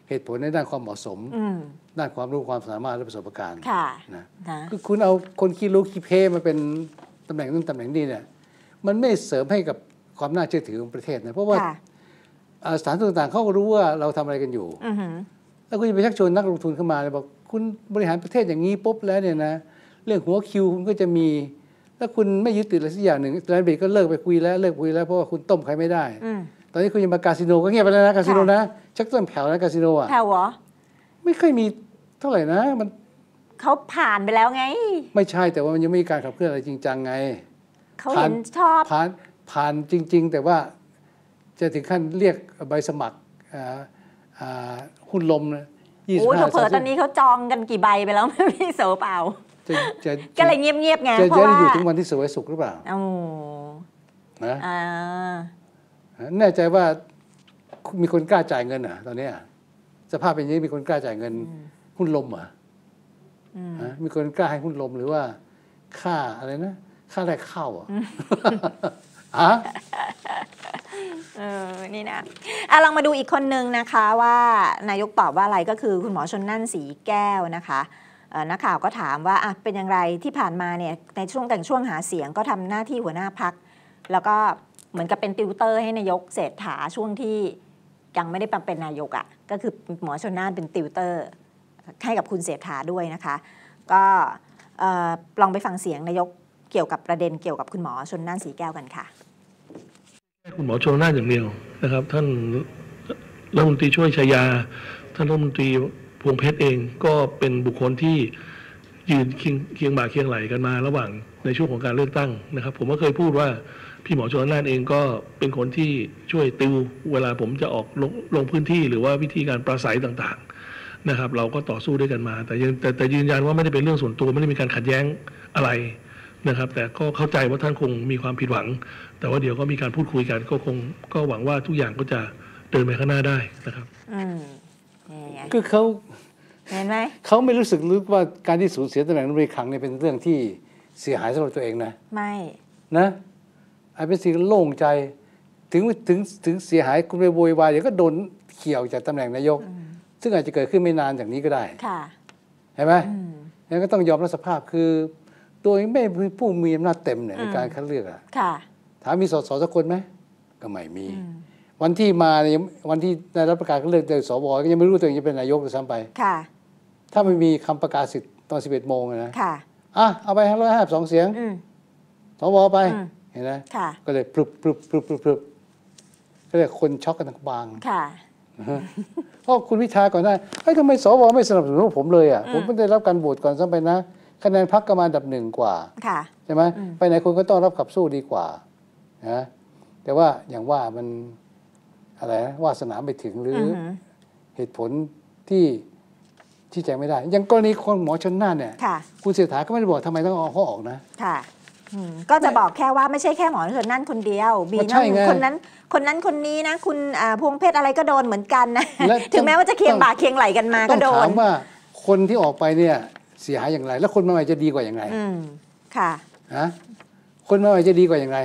เหตุผลในด้านความเหมาะสมอืมด้านความรู้ความสามารถและประสบการณ์ค่ะนะนะคือคุณเอาคนขี้รู้ขี้เพ้มาเป็นตำแหน่งนั้นตำแหน่งนี้เนี่ยมันไม่เสริมให้กับความน่าเชื่อถือของประเทศนะเพราะว่าค่ะอ่าสถานทูตต่างๆเขาก็รู้ว่าเราทำอะไรกันอยู่อือหือแล้วคุณจะไปชักชวนนักลงทุนเข้ามาเลยบอกคุณบริหารประเทศอย่างนี้ปุ๊บแล้วเนี่ยนะเรื่องหัวคิวคุณก็จะมีแล้วคุณไม่ยึดติดอะไรสักอย่างหนึ่งแลนด์เบรกก็เลิกไปคุยแล้วเลิกคุยแล้วเพราะว่าคุณต้มใครไม่ได้อืมตอนนี้คุณยังมาคาสิโนก็เงียบไปแล้วนะคาสิโนนะชักต้นแผ่วนะคาสิโนอ่ะแผ่วเหรอไม่ค่อยมีเท่าไหร่นะมันเขาผ่านไปแล้วไงไม่ใช่แต่ว่ามันยังไม่มีการขับเคลื่อนอะไรจริงจังไงเขาเห็นชอบผ่านผ่านจริง ๆ แต่ว่าจะถึงขั้นเรียกใบสมัครอ่าอ่าหุ้นลมนะยี่สิบโอ้ยห้าเผลอๆตอนนี้เขาจองกันกี่ใบไปแล้ว พี่โสเปล่าจะจะก็เลยเงียบๆไงจะเพราะจะได้ว่าอยู่ถึงวันที่สวยสุขหรือเปล่าโอ้นะอ่าแน่ใจว่ามีคนกล้าจ่ายเงินเหรอตอนเนี้ยสภาพเป็นอย่างนี้มีคนกล้าจ่ายเงินหุ้นลมเหรออืมฮะมีคนกล้าให้หุ้นลมหรือว่าค่าอะไรนะค่าแรกเข้าอ่ะอะเออ นี่นะอ่ะลองมาดูอีกคนนึงนะคะว่านายกตอบว่าอะไรก็คือคุณหมอชลน่านสีแก้วนะคะเอ่อนักข่าวก็ถามว่าอ่ะเป็นอย่างไรที่ผ่านมาเนี่ยในช่วงแต่งช่วงหาเสียงก็ทำหน้าที่หัวหน้าพักแล้วก็เหมือนกับเป็นติวเตอร์ให้นายกเศรษฐาช่วงที่ยังไม่ได้เป็นนายกอะ่ะก็คือหมอชลน่านเป็นติวเตอร์ให้กับคุณเศรษฐาด้วยนะคะก็เอ่อลองไปฟังเสียงนายกเกี่ยวกับประเด็นเกี่ยวกับคุณหมอชลน่านสีแก้วกันค่ะคุณหมอชลน่านอย่างเดียวนะครับท่านรัฐมนตรีช่วยชยาท่านรัฐมนตรีพวงเพชรเองก็เป็นบุคคลที่ยืนเคียงเคียงบ่าเคียงไหลกันมาระหว่างในช่วงของการเลือกตั้งนะครับผมก็เคยพูดว่าพี่หมอชลน่านเองก็เป็นคนที่ช่วยติวเวลาผมจะออกลงลงพื้นที่หรือว่าวิธีการปราศัยต่างๆนะครับเราก็ต่อสู้ด้วยกันมาแต่ยังแต่แต่ยืนยันว่าไม่ได้เป็นเรื่องส่วนตัวไม่ได้มีการขัดแย้งอะไรนะครับแต่ก็เข้าใจว่าท่านคงมีความผิดหวังแต่ว่าเดี๋ยวก็มีการพูดคุยกันก็คงก็หวังว่าทุกอย่างก็จะเดินไปข้างหน้าได้นะครับอืมนี่ไงคือเขาเห็นไหมเขาไม่รู้สึกรู้ว่าการที่สูญเสียตำแหน่งรัฐมนตรีคลังเนี่ยเป็นเรื่องที่เสียหายสำหรับตัวเองนะไม่นะไอ้เป็นสิ่งโล่งใจถึงถึงถึงเสียหายคุณไปโวยวายเดี๋ยวก็โดนเขี่ยวจากตำแหน่งนายก ซึ่งอาจจะเกิดขึ้นไม่นานจากนี้ก็ได้ค่ะเห็นไหมอืมแล้วก็ต้องยอมรับสภาพคือตัวเองไม่เป็นผู้มีอำนาจเต็มเนี่ยในอืมการคัดเลือกอะค่ะถามมีสสสักคนไหมก็ไม่มีอืมวันที่มาเนี่ยยังวันที่ได้รับประกาศคัดเลือกโดยสวก็ยังไม่รู้ตัวเองจะเป็นนายกด้วยซ้ำไปค่ะถ้าไม่มีคำประกาศสิทธิ์ตอนสิบเอ็ดโมงนะค่ะอ่ะเอาไปห้าร้อยห้าสิบสองเสียงอืมสวไปอืมเห็นไหมค่ะก็เลยปลุบปลุบปลุบปลุบปลุบก็เลยคนช็อกกันทั้งบางค่ะเพราะคุณพิธาก่อนหน้าเฮ้ยทำไมสวไม่สนับสนุนผมเลยอ่ะอืมผมไม่ได้รับการโหวตก่อนซ้ำไปนะคะแนนพรรคก็มาอันดับหนึ่งกว่าค่ะใช่ไหมอืมไปไหนคุณก็ต้องรับขับสู้ดีกว่านะแต่ว่าอย่างว่ามันอะไรนะวาสนาไม่ถึงหรืออืออหือเหตุผลที่ที่แจงไม่ได้อย่างกรณีคนหมอชนน่านเนี่ยค่ะคุณเศรษฐาก็ไม่ได้บอกทำไมต้องเอาเขาออกนะค่ะอืมก็จะบอกแค่ว่าไม่ใช่แค่หมอชนนั่นคนเดียว มีก็ใช่น้องไงคนนั้น คนนั้นคนนี้นะ คุณอ่าพวงเพชรอะไรก็โดนเหมือนกันนะและถึงแม้ว่าจะเคียงต้องบ่าเคียงไหลกันมาต้ก็องโดถาน มว่าคนที่ออกไปเนี่ยเสียหายอย่างไร แล้วคนมาใหม่จะดีกว่าอย่างไรอืม ค่ะฮะคนมาใหม่จะดีกว่าอย่างไร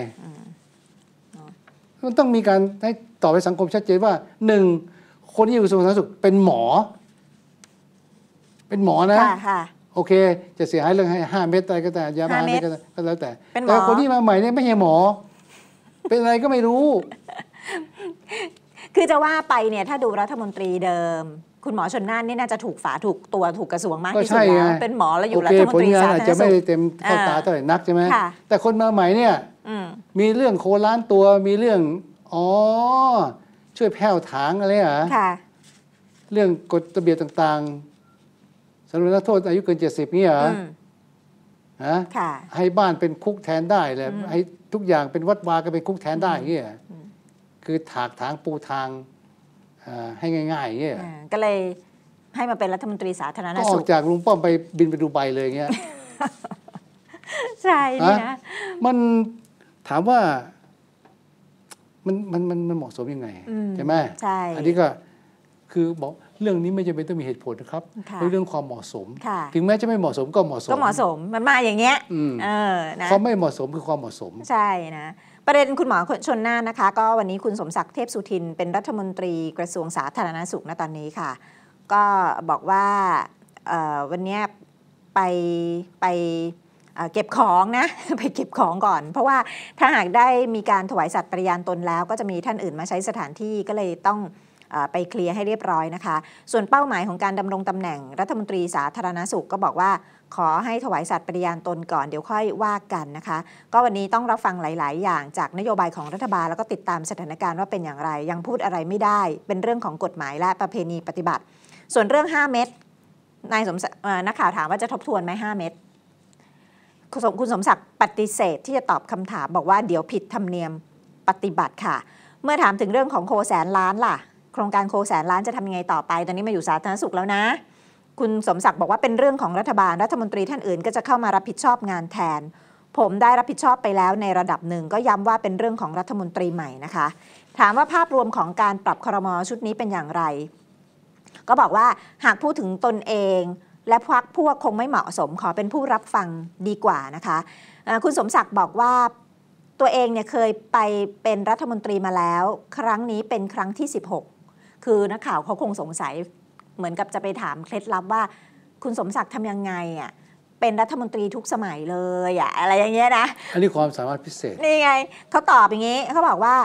มันต้องมีการให้ตอบไปสังคมชัดเจนว่าหนึ่งคนที่อยู่กระทรวงสาธารณสุขเป็นหมอ เป็นหมอนะค่ะ ค่ะโอเค จะเสียหายเรื่องให้ห้าเม็ดอะไรก็แต่ยาบ้าห้าเม็ดก็ก็แล้วแต่เป็นหมอแต่คนที่มาใหม่เนี่ยไม่ใช่หมอ เป็นอะไรก็ไม่รู้คือจะว่าไปเนี่ยถ้าดูรัฐมนตรีเดิม คุณหมอชนน่านนี่น่าจะถูกฝาถูกตัวถูกกระทรวงมากก็ที่สุดใช่แล้วไงเป็นหมอแล้วอยู่โอรัเคฐมนผลตรีงานสาอาจธารจะณไม่สุได้ขเต็มเข้าตาอ่าเท่าไหร่นักใช่ไหมค่ะแต่คนมาใหม่เนี่ยอืมมีเรื่องโคล้านตัวมีเรื่องอ๋อช่วยแผ่วถางอะไรอ่ะค่ะเรื่องกฎระเบียบต่างๆสำหรับนักโทษอายุเกินเจ็ดสิบนี่เหรออืมฮะค่ะให้บ้านเป็นคุกแทนได้เลยอืมให้ทุกอย่างเป็นวัดวาก็เป็นคุกแทนได้อย่างเงี้ยคือถากถางปูทางอ่าให้ง่ายๆอย่างเงี้ยอ่าก็เลยให้มาเป็นรัฐมนตรีสาธารณก็อสุอกขจากลุงป้อมไปบินไปดูไบเลยอย่างเงี้ยใช่นี่นะมันถามว่ามันมันมันมันเหมาะสมยังไงอืมใช่ไหมใช่อันนี้ก็คือบอกเรื่องนี้ไม่จำเป็นต้องมีเหตุผลนะครับค่ะเป็นเรื่องความเหมาะสมค่ะถึงแม้จะไม่เหมาะสมก็เหมาะสมก็เหมาะสมมันมาอย่างเงี้ยอืมเออนะความไม่เหมาะสมคือความเหมาะสมใช่นะประเด็นคุณหมอชนน่านนะคะก็วันนี้คุณสมศักดิ์เทพสุทินเป็นรัฐมนตรีกระทรวงสาธารณสุขณตอนนี้ค่ะก็บอกว่าวันนี้ไปไปเก็บของนะ ไปเก็บของก่อนเพราะว่าถ้าหากได้มีการถวายสัตย์ปฏิญาณตนแล้วก็จะมีท่านอื่นมาใช้สถานที่ก็เลยต้องไปเคลียร์ให้เรียบร้อยนะคะส่วนเป้าหมายของการดำรงตำแหน่งรัฐมนตรีสาธารณสุขก็บอกว่าขอให้ถวายสัตย์ปฏิญาณตนก่อนเดี๋ยวค่อยว่ากันนะคะก็วันนี้ต้องรับฟังหลายๆอย่างจากนโยบายของรัฐบาลแล้วก็ติดตามสถานการณ์ว่าเป็นอย่างไรยังพูดอะไรไม่ได้เป็นเรื่องของกฎหมายและประเพณีปฏิบัติส่วนเรื่องห้าเม็ดนายสมนักข่าวถามว่าจะทบทวนไหมห้าเม็ดคุณสมศักดิ์ปฏิเสธที่จะตอบคำถามบอกว่าเดี๋ยวผิดธรรมเนียมปฏิบัติค่ะเมื่อถามถึงเรื่องของโคแสนล้านล่ะโครงการโคแสนล้านจะทำยังไงต่อไปตอนนี้มาอยู่สาธารณสุขแล้วนะคุณสมศักดิ์บอกว่าเป็นเรื่องของรัฐบาลรัฐมนตรีท่านอื่นก็จะเข้ามารับผิดชอบงานแทนผมได้รับผิดชอบไปแล้วในระดับหนึ่งก็ย้ำว่าเป็นเรื่องของรัฐมนตรีใหม่นะคะถามว่าภาพรวมของการปรับครม.ชุดนี้เป็นอย่างไรก็บอกว่าหากพูดถึงตนเองและพรรคพวกคงไม่เหมาะสมขอเป็นผู้รับฟังดีกว่านะคะคุณสมศักดิ์บอกว่าตัวเองเนี่ยเคยไปเป็นรัฐมนตรีมาแล้วครั้งนี้เป็นครั้งที่สิบหกคือนักข่าวเขาคงสงสัยเหมือนกับจะไปถามเคล็ดลับว่าคุณสมศักดิ์ทำยังไงอ่ะเป็นรัฐมนตรีทุกสมัยเลยอ่ะอะไรอย่างเงี้ยนะอันนี้ความสามารถพิเศษนี่ไงเขาตอบอย่างนี้เขาบอกว่า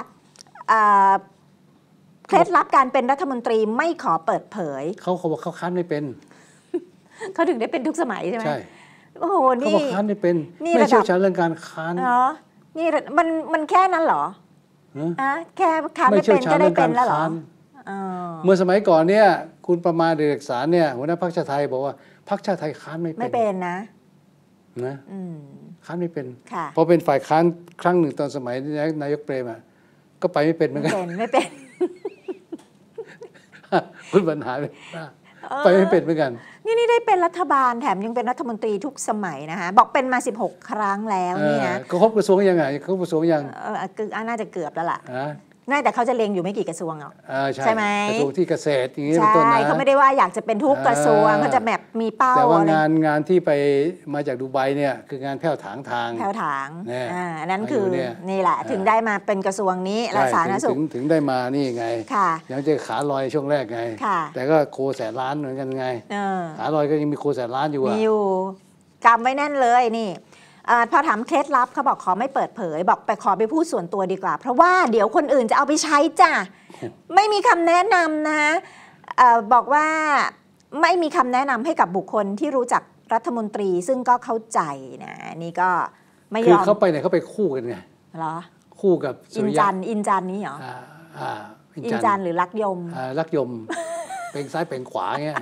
เคล็ดลับการเป็นรัฐมนตรีไม่ขอเปิดเผยเขาเขาบอกเขาค้านไม่เป็นเขาถึงได้เป็นทุกสมัยใช่ไหมใช่โอ้โหนี่เขาบอกค้านไม่เป็นไม่เชี่ยวชาญเรื่องการค้านเหรอนี่มันมันแค่นั้นเหรออ่ะแค่ค้านไม่เป็นก็ได้เป็นแล้วเหรอเมื่อสมัยก่อนเนี่ยคุณประมาณเดชสารเนี่ยหัวหน้าพรรคชาติไทยบอกว่าพรรคชาติไทยค้านไม่เป็นไม่เป็นนะนะค้านไม่เป็นพอเป็นฝ่ายค้านครั้งหนึ่งตอนสมัยนายกเปรมอ่ะก็ไปไม่เป็นเหมือนกันไม่เป็นคุณปัญหาเลยไปไม่เป็นเหมือนกันนี่นี่ได้เป็นรัฐบาลแถมยังเป็นรัฐมนตรีทุกสมัยนะคะบอกเป็นมาสิบหกครั้งแล้วนี่นะก็ครบกระทรวงยังไงครบกระทรวงยังเออน่าจะเกือบแล้วล่ะน่าแต่เขาจะเล็งอยู่ไม่กี่กระทรวงหรอกใช่ไหมกระทรวงที่เกษตรอย่างนี้เป็นต้นนะเขาไม่ได้ว่าอยากจะเป็นทุกกระทรวงเขาจะแบบมีเป้าแต่ว่างานงานที่ไปมาจากดูไบเนี่ยคืองานแผ่วถางทางแผ่วถางอ่านั่นคือนี่แหละถึงได้มาเป็นกระทรวงนี้และสาธารณสุขถึงได้มานี่ไงยังจะขาลอยช่วงแรกไงแต่ก็โคแสนล้านเหมือนกันไงขาลอยก็ยังมีโคแสนล้านอยู่อ่ะมีอยู่กำไว้แน่นเลยนี่พอถามเคล็ดลับเขาบอกขอไม่เปิดเผยบอกไปขอไปพูดส่วนตัวดีกว่าเพราะว่าเดี๋ยวคนอื่นจะเอาไปใช้จ้ะไม่มีคำแนะนำนะบอกว่าไม่มีคำแนะนำให้กับบุคคลที่รู้จักรัฐมนตรีซึ่งก็เข้าใจนะนี่ก็ไม่ยอมคือเขาไปไหนเขาไปคู่กันไงเหรอคู่กับอินจันอินจันนี้เหรออินจันหรือลักยมลักยมเป็นซ้ายเป็นขวาเงี้ย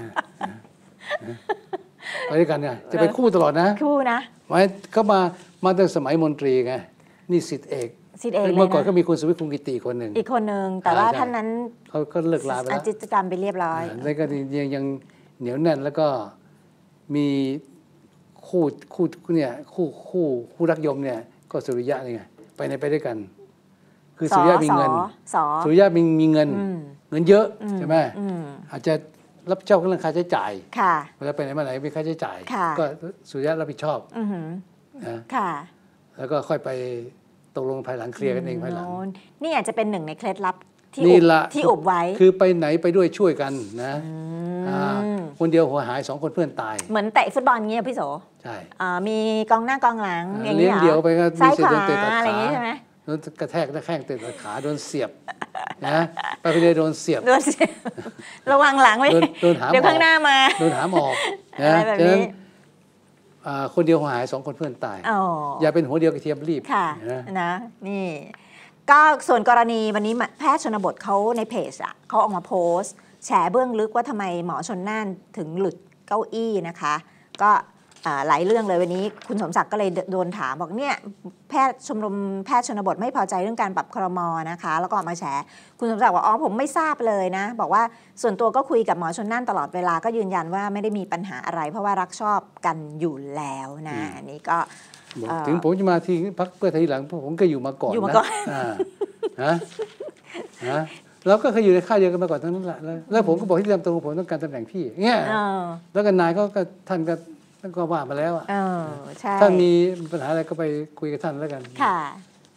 ไปด้วยกันเนี่ยจะเป็นคู่ตลอดนะคู่นะไม่เขามามาตั้งสมัยมนตรีไงนี่ศิษย์เอกศิษย์เอกเมื่อก่อนก็มีคุณสุวิทย์คงกิติคนหนึ่งอีกคนหนึ่งแต่ว่าท่านนั้นเขาก็เลิกลาไปแล้วกิจกรรมไปเรียบร้อยแล้วก็ยังยังเหนียวแน่นแล้วก็มีคู่คู่เนี่ยคู่คู่คู่รักยมเนี่ยก็สุริยะนี่ไงไปไหนไปด้วยกันคือสุริยะมีเงินสุริยะมีมีเงินเงินเยอะใช่ไหมอาจจะรับผิดชอบเรื่องค่าใช้จ่ายเวลาไปไหนมาไหนมีค่าใช้จ่ายก็สุริยะรับผิดชอบนะแล้วก็ค่อยไปตกลงภายหลังเคลียร์กันเองภายหลังนี่อาจจะเป็นหนึ่งในเคล็ดลับที่ที่อบไว้คือไปไหนไปด้วยช่วยกันนะคนเดียวหัวหายสองคนเพื่อนตายเหมือนเตะฟุตบอลเงี้ยพี่โสใช่มีกองหน้ากองหลังอย่างนี้เหรอเลี้ยงเดียวไปก็มีเสียโดนเตะตัดขาใช่ไหมโดนกระแทกแข้งเตะตัดขาโดนเสียบนะไปไปเลยโดนเสียบโดนเสียบระวังหลังไว้เดี๋ยวข้างหน้ามาโดนหาหมอกนะฉะนั้นคนเดียวหัวหายสองคนเพื่อนตายอย่าเป็นหัวเดียวกระเทียมรีบนะนี่ก็ส่วนกรณีวันนี้แพทย์ชนบทเขาในเพจอ่ะเขาออกมาโพสต์แฉเบื้องลึกว่าทำไมหมอชนน่านถึงหลุดเก้าอี้นะคะก็หลายเรื่องเลยวันนี้คุณสมศักดิ์ก็เลยโดนถามบอกเนี่ยแพทย์ชมรมแพทย์ชนบทไม่พอใจเรื่องการปรับครม.นะคะแล้วก็ออกมาแฉคุณสมศักดิ์บอกอ๋อผมไม่ทราบเลยนะบอกว่าส่วนตัวก็คุยกับหมอชนน่านตลอดเวลาก็ยืนยันว่าไม่ได้มีปัญหาอะไรเพราะว่ารักชอบกันอยู่แล้วนะนี่ก็ถึงผมจะมาที่พรรคเพื่อไทยหลังผมก็อยู่มาก่อนอยู่มาก่อนนะนะเราก็เคยอยู่ในค่ายเดียวกันมาก่อนทั้งนั้นแหละแล้วผมก็บอกที่เริ่มต้นผมต้องการตำแหน่งพี่เงี้ยแล้วกันนายก็ท่านก็ท่านก็ว่ามาแล้วอ่ะถ้ามีปัญหาอะไรก็ไปคุยกับท่านแล้วกันค่ะพ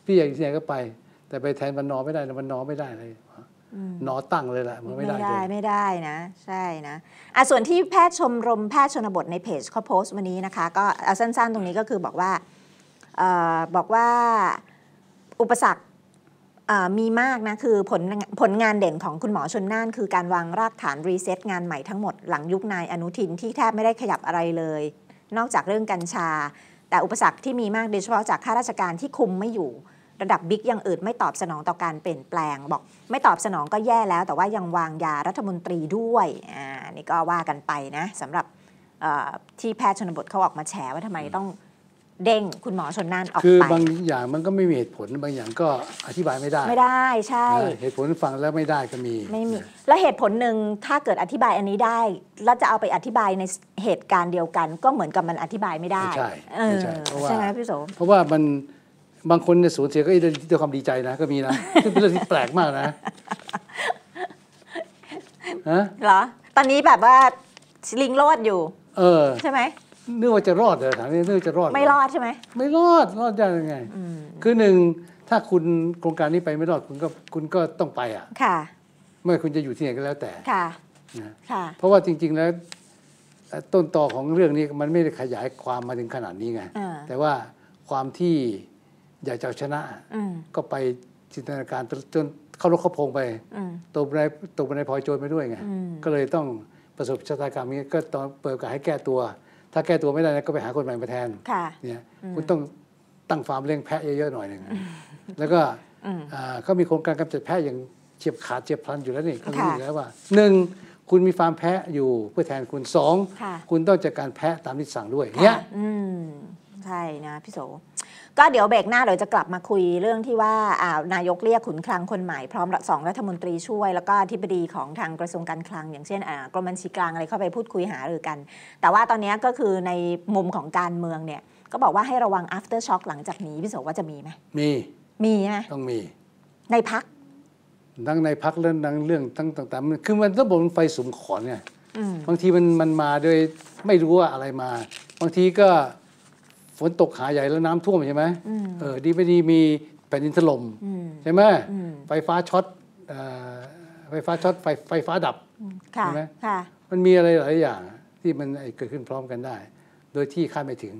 พี่อยากอยู่ที่ไหนก็ไป แต่ไปแทนวันนอไม่ได้นะวันนอไม่ได้เลยนอตั้งเลยแหละมันไม่ได้ไม่ได้ไม่ได้นะใช่นะอ่ะส่วนที่แพทย์ชมรมแพทย์ชนบทในเพจเขาโพสต์วันนี้นะคะก็เอาสั้นๆตรงนี้ก็คือบอกว่าเอ่อบอกว่าอุปสรรคมีมากนะคือผลผลงานเด่นของคุณหมอชลน่านคือการวางรากฐานรีเซ็ตงานใหม่ทั้งหมดหลังยุคนายอนุทินที่แทบไม่ได้ขยับอะไรเลยนอกจากเรื่องกัญชาแต่อุปสรรคที่มีมากโดยเฉพาะจากข้าราชการที่คุมไม่อยู่ระดับบิ๊กอย่างอื่นไม่ตอบสนองต่อการเปลี่ยนแปลงบอกไม่ตอบสนองก็แย่แล้วแต่ว่ายังวางยารัฐมนตรีด้วยอ่านี่ก็ว่ากันไปนะสำหรับที่แพทย์ชนบทเขาออกมาแฉว่าทำไมต้องเด้งคุณหมอชลน่านออกไปคือบางอย่างมันก็ไม่มีเหตุผลบางอย่างก็อธิบายไม่ได้ไม่ได้ใช่เหตุผลฟังแล้วไม่ได้ก็มีไม่มีแล้วเหตุผลหนึ่งถ้าเกิดอธิบายอันนี้ได้แล้วจะเอาไปอธิบายในเหตุการณ์เดียวกันก็เหมือนกับมันอธิบายไม่ได้ใช่ใช่เพราะว่าใช่ไหมพี่โสเพราะว่ามันบางคนเนี่ยสูญเสียก็ด้วยความดีใจนะก็มีนะซึ่งเป็นเรื่องที่แปลกมากนะฮะเหรอตอนนี้แบบว่าลิงโลดอยู่เออใช่ไหมนึกว่าจะรอดเลยถามนี่นึกว่าจะรอดไม่รอดใช่ไหมไม่รอดรอดได้ยังไงคือหนึ่งถ้าคุณโครงการนี้ไปไม่รอดคุณก็คุณก็ต้องไปอ่ะค่ะไม่คุณจะอยู่ที่ไหนก็แล้วแต่ค่ะนะเพราะว่าจริงๆแล้วต้นตอของเรื่องนี้มันไม่ได้ขยายความมาถึงขนาดนี้ไงแต่ว่าความที่อยากจะชนะก็ไปจินตนาการจนเข้ารถเข้าพงไปตกในตกในพลอยโจรไปด้วยไงก็เลยต้องประสบชะตากรรมนี้ก็ต้องเปิดโอกาสให้แก้ตัวถ้าแก้ตัวไม่ได้ก็ไปหาคนใหม่มาแทนเนี่ยคุณต้องตั้งฟาร์มเลี้ยงแพะเยอะๆหน่อยหนึ่งแล้วก็เขามีโครงการกำจัดแพะอย่างเฉียบขาดเฉียบพลันอยู่แล้วนี่เขารู้อยู่แล้วว่าหนึ่งคุณมีฟาร์มแพะอยู่เพื่อแทนคุณสองคุณต้องจัดการแพะตามที่สั่งด้วยเนี่ยใช่นะพี่โสก็เดี๋ยวเบรกหน้าเราจะกลับมาคุยเรื่องที่ว่านายกเรียกขุนคลังคนใหม่พร้อมสองรัฐมนตรีช่วยแล้วก็อธิบดีของทางกระทรวงการคลังอย่างเช่นกรมบัญชีกลางอะไรเข้าไปพูดคุยหารือกันแต่ว่าตอนนี้ก็คือในมุมของการเมืองเนี่ยก็บอกว่าให้ระวัง after shock หลังจากนี้พี่โสว่าจะมีไหมมีมีไหมต้องมีในพรรคทั้งในพรรคเรื่องทั้งเรื่องทั้งต่างๆคือมันต้องบอกมันไฟสุมขอนไงบางทีมันมันมาโดยไม่รู้ว่าอะไรมาบางทีก็ฝนตกหาใหญ่แล้วน้ำท่วมใช่ไหมเออดีไม่ดีมีแผ่นดินถล่มใช่ไหมไฟฟ้าช็อตไฟฟ้าช็อตไฟไฟฟ้าดับใช่ไหมมันมีอะไรหลายอย่างที่มันเกิดขึ้นพร้อมกันได้โดยที่คาดไม่ถึง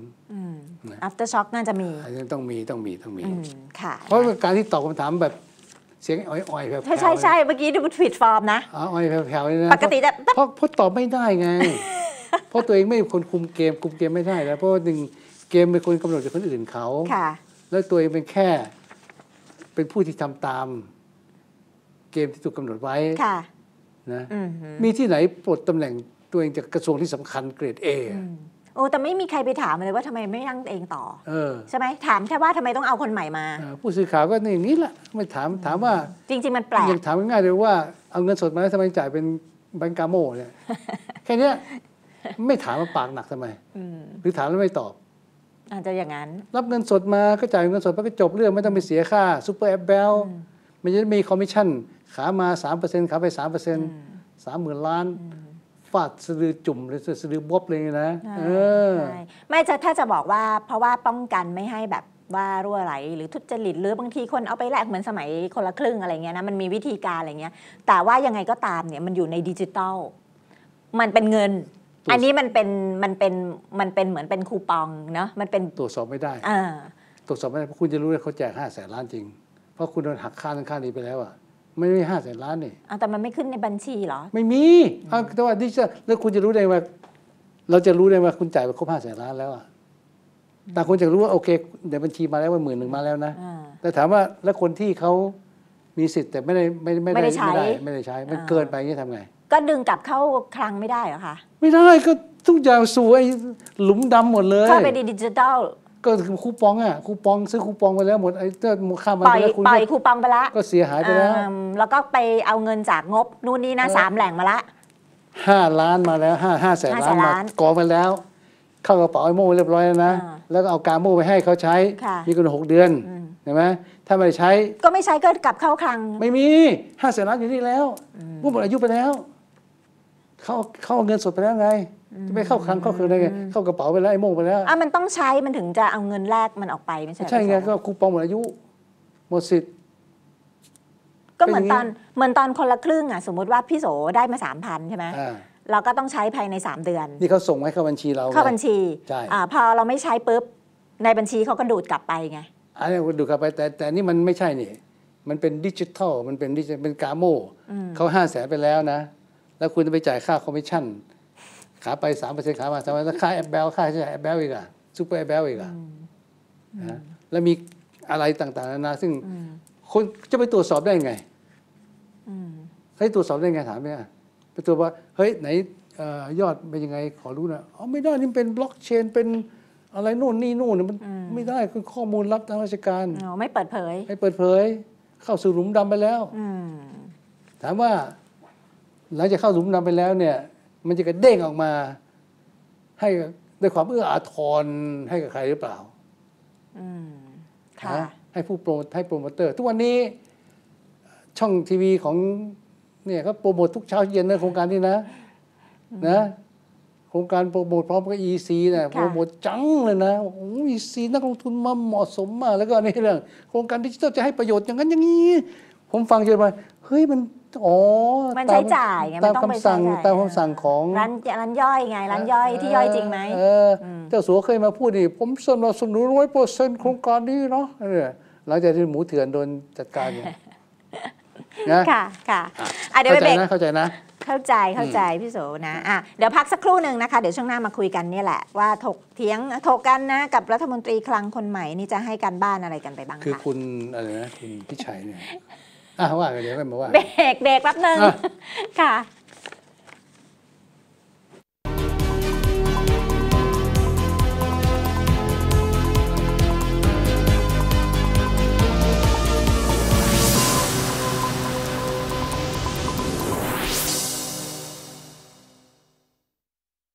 after shock น่าจะมีต้องมีต้องมีต้องมีค่ะเพราะการที่ตอบคำถามแบบเสียงอ่อยๆแผ่วๆใช่ใช่ใช่เมื่อกี้ดูผิดฟอร์มนะอ่อยแผ่วๆนี่นะปกติจะเพราะเพราะตอบไม่ได้ไงเพราะตัวเองไม่เป็นคนคุมเกมคุมเกมไม่ได้แล้วเพราะหนึ่งเกมเป็นคนกำหนดจากคนอื่นเขาแล้วตัวเองเป็นแค่เป็นผู้ที่ทำตามเกมที่ถูกกำหนดไว้นะมีที่ไหนปลดตำแหน่งตัวเองจากกระทรวงที่สำคัญเกรด เอโอ้แต่ไม่มีใครไปถามเลยว่าทำไมไม่นั่งเองต่อใช่ไหมถามแค่ว่าทำไมต้องเอาคนใหม่มาผู้สื่อข่าวก็อย่างนี้แหละไม่ถามถามว่าจริงๆมันแปลกยังถามง่ายๆเลยว่าเอาเงินสดมาแล้วทำไมจ่ายเป็นแบงก์กาโม่เนี่ยแค่นี้ไม่ถามว่าปากหนักทำไมหรือถามแล้วไม่ตอบอาจจะอย่างนั้นรับเงินสดมาก็จ่ายเงินสดไปก็จบเรื่องไม่ต้องไปเสียค่าซูเปอร์แอปเบลมันจะมีคอมมิชชั่นขามา สามเปอร์เซ็นต์ ขาไป สามเปอร์เซ็นต์ สามหมื่นล้านฟาดสะดือจุ่มเลยสะดือบวบเลยนะเออไม่จะถ้าจะบอกว่าเพราะว่าป้องกันไม่ให้แบบว่ารั่วไหลหรือทุจริตหรือบางทีคนเอาไปแลกเหมือนสมัยคนละครึ่งอะไรเงี้ยนะมันมีวิธีการอะไรเงี้ยแต่ว่ายังไงก็ตามเนี่ยมันอยู่ในดิจิตอลมันเป็นเงินอันนี้มันเป็นมันเป็นมันเป็นเหมือนเป็นคูปองเนาะมันเป็นตรวจสอบไม่ได้ตรวจสอบไม่ได้เพราะคุณจะรู้ว่าเขาแจกห้าแสนล้านจริงเพราะคุณโดนหักค่าทั้งค่านี้ไปแล้วอ่ะไม่ได้ห้าแสนล้านนี่แต่มันไม่ขึ้นในบัญชีเหรอไม่มีแต่ว่าดิจิทัลแล้วคุณจะรู้ได้ว่าเราจะรู้ได้ว่าคุณจ่ายไปครบห้าแสนล้านแล้วอ่ะแต่คุณจะรู้ว่าโอเคในบัญชีมาแล้วว่าหมื่นหนึ่งมาแล้วนะแต่ถามว่าแล้วคนที่เขามีสิทธิ์แต่ไม่ได้ไม่ไม่ได้ไม่ได้ไม่ได้ใช้มันเกินไปนี่ทำไงก็ดึงกลับเข้าคลังไม่ได้เหรอคะไม่ได้ก็ทุกอย่างสวยหลุมดำหมดเลยเข้าไปในดิจิทัลก็คือคูปองอ่ะคูปองซื้อคูปองไปแล้วหมดไอ้เจ้าข้ามมาแล้วคุณปล่อยคูปองไปแล้วก็เสียหายไปแล้วแล้วก็ไปเอาเงินจากงบนู่นนี่นะสามแหล่งมาละห้าล้านมาแล้วห้าห้าแสนล้านมากองไปแล้วเข้ากระเป๋าไอ้โม่เรียบร้อยแล้วนะแล้วก็เอาการโม่ไปให้เขาใช้มีกันหกเดือนเห็นไหมถ้าไม่ใช้ก็ไม่ใช้ก็กลับเข้าคลังไม่มีห้าแสนล้านอยู่นี่แล้วผู้หมดอายุไปแล้วเขาเขาเอาเงินสดไปแล้วไงจะไปเข้าคลังเข้าคืนได้ไงเข้ากระเป๋าไปแล้วไอ้โม่งไปแล้วอ่ะมันต้องใช้มันถึงจะเอาเงินแลกมันออกไปไม่ใช่ใช่ไงก็คูปองหมดอายุหมดสิทธิ์ก็เหมือนตอนเหมือนตอนคนละครึ่งอ่ะสมมติว่าพี่โสได้มาสามพันใช่ไหมเราก็ต้องใช้ภายในสามเดือนนี่เขาส่งให้เข้าบัญชีเราเข้าบัญชีใช่พอเราไม่ใช้ปุ๊บในบัญชีเขาก็ดูดกลับไปไงอันนี้ดูดกลับไปแต่แต่นี่มันไม่ใช่นี่มันเป็นดิจิทัลมันเป็นดิจิเป็นกาโมเขาห้าแสนไปแล้วนะแล้วคุณจะไปจ่ายค่าคอมมิชชั่นขาไปสามเปอร์เซ็นต์ขามาสามเปอร์เซ็นต์ค่าแอปเบลค่าใช่แอปเบลอีกอ่ะซูเปอร์แอปเบลอีกอ่ะนะแล้วมีอะไรต่างๆนานาซึ่งคนจะไปตรวจสอบได้ไงให้ตรวจสอบได้ไงถามไหมอ่ะไปตรวจว่าเฮ้ยไหนยอดเป็นยังไงขอรู้นะอ๋อไม่ได้นี่เป็นบล็อกเชนเป็นอะไรโน่นนี่โน่นมันไม่ได้คือข้อมูลลับทางราชการไม่เปิดเผยไม่เปิดเผยเข้าสู่หลุมดำไปแล้วถามว่าหลังจากเข้าหลุมดำไปแล้วเนี่ยมันจะกระเด้งออกมาให้ด้วยความเอื้ออาทรให้กับใครหรือเปล่าให้ผู้โปรโมทให้โปรโมเตอร์ทุกวันนี้ช่องทีวีของเนี่ยเขาโปรโมททุกเช้าเย็นนะโครงการนี้นะนะโครงการโปรโมทพร้อมกับ อี ซี เนี่ยโปรโมทจังเลยนะโอ้โห อี ซี นักลงทุนมาเหมาะสมมากแล้วก็ในเรื่องโครงการดิจิทัลจะให้ประโยชน์อย่างนั้นอย่างนี้ผมฟังเยอะไปเฮ้ยมันอ๋อมันใช้จ่ายไงมันต้องไปใช้จ่ายตามคำสั่งของร้านร้านย่อยไงร้านย่อยที่ย่อยจริงไหมเจ้าสัวเคยมาพูดดิผมสนับสนุนร้อยเปอร์เซ็นต์โครงการนี้เนาะหลังจากที่หมูเถื่อนโดนจัดการเนี่ยนะค่ะค่ะเดี๋ยวไปเบรกเข้าใจนะเข้าใจเข้าใจพี่โสนะอ่ะเดี๋ยวพักสักครู่หนึ่งนะคะเดี๋ยวช่วงหน้ามาคุยกันนี่แหละว่าถกเถียงถกกันนะกับรัฐมนตรีคลังคนใหม่นี่จะให้การบ้านอะไรกันไปบ้างคือคุณอะไรนะคุณพิชัยเนี่ยอ่ะว่ากันเดี๋ยวกันมาว่าเบรกเบรกแป๊บนึงค่ะ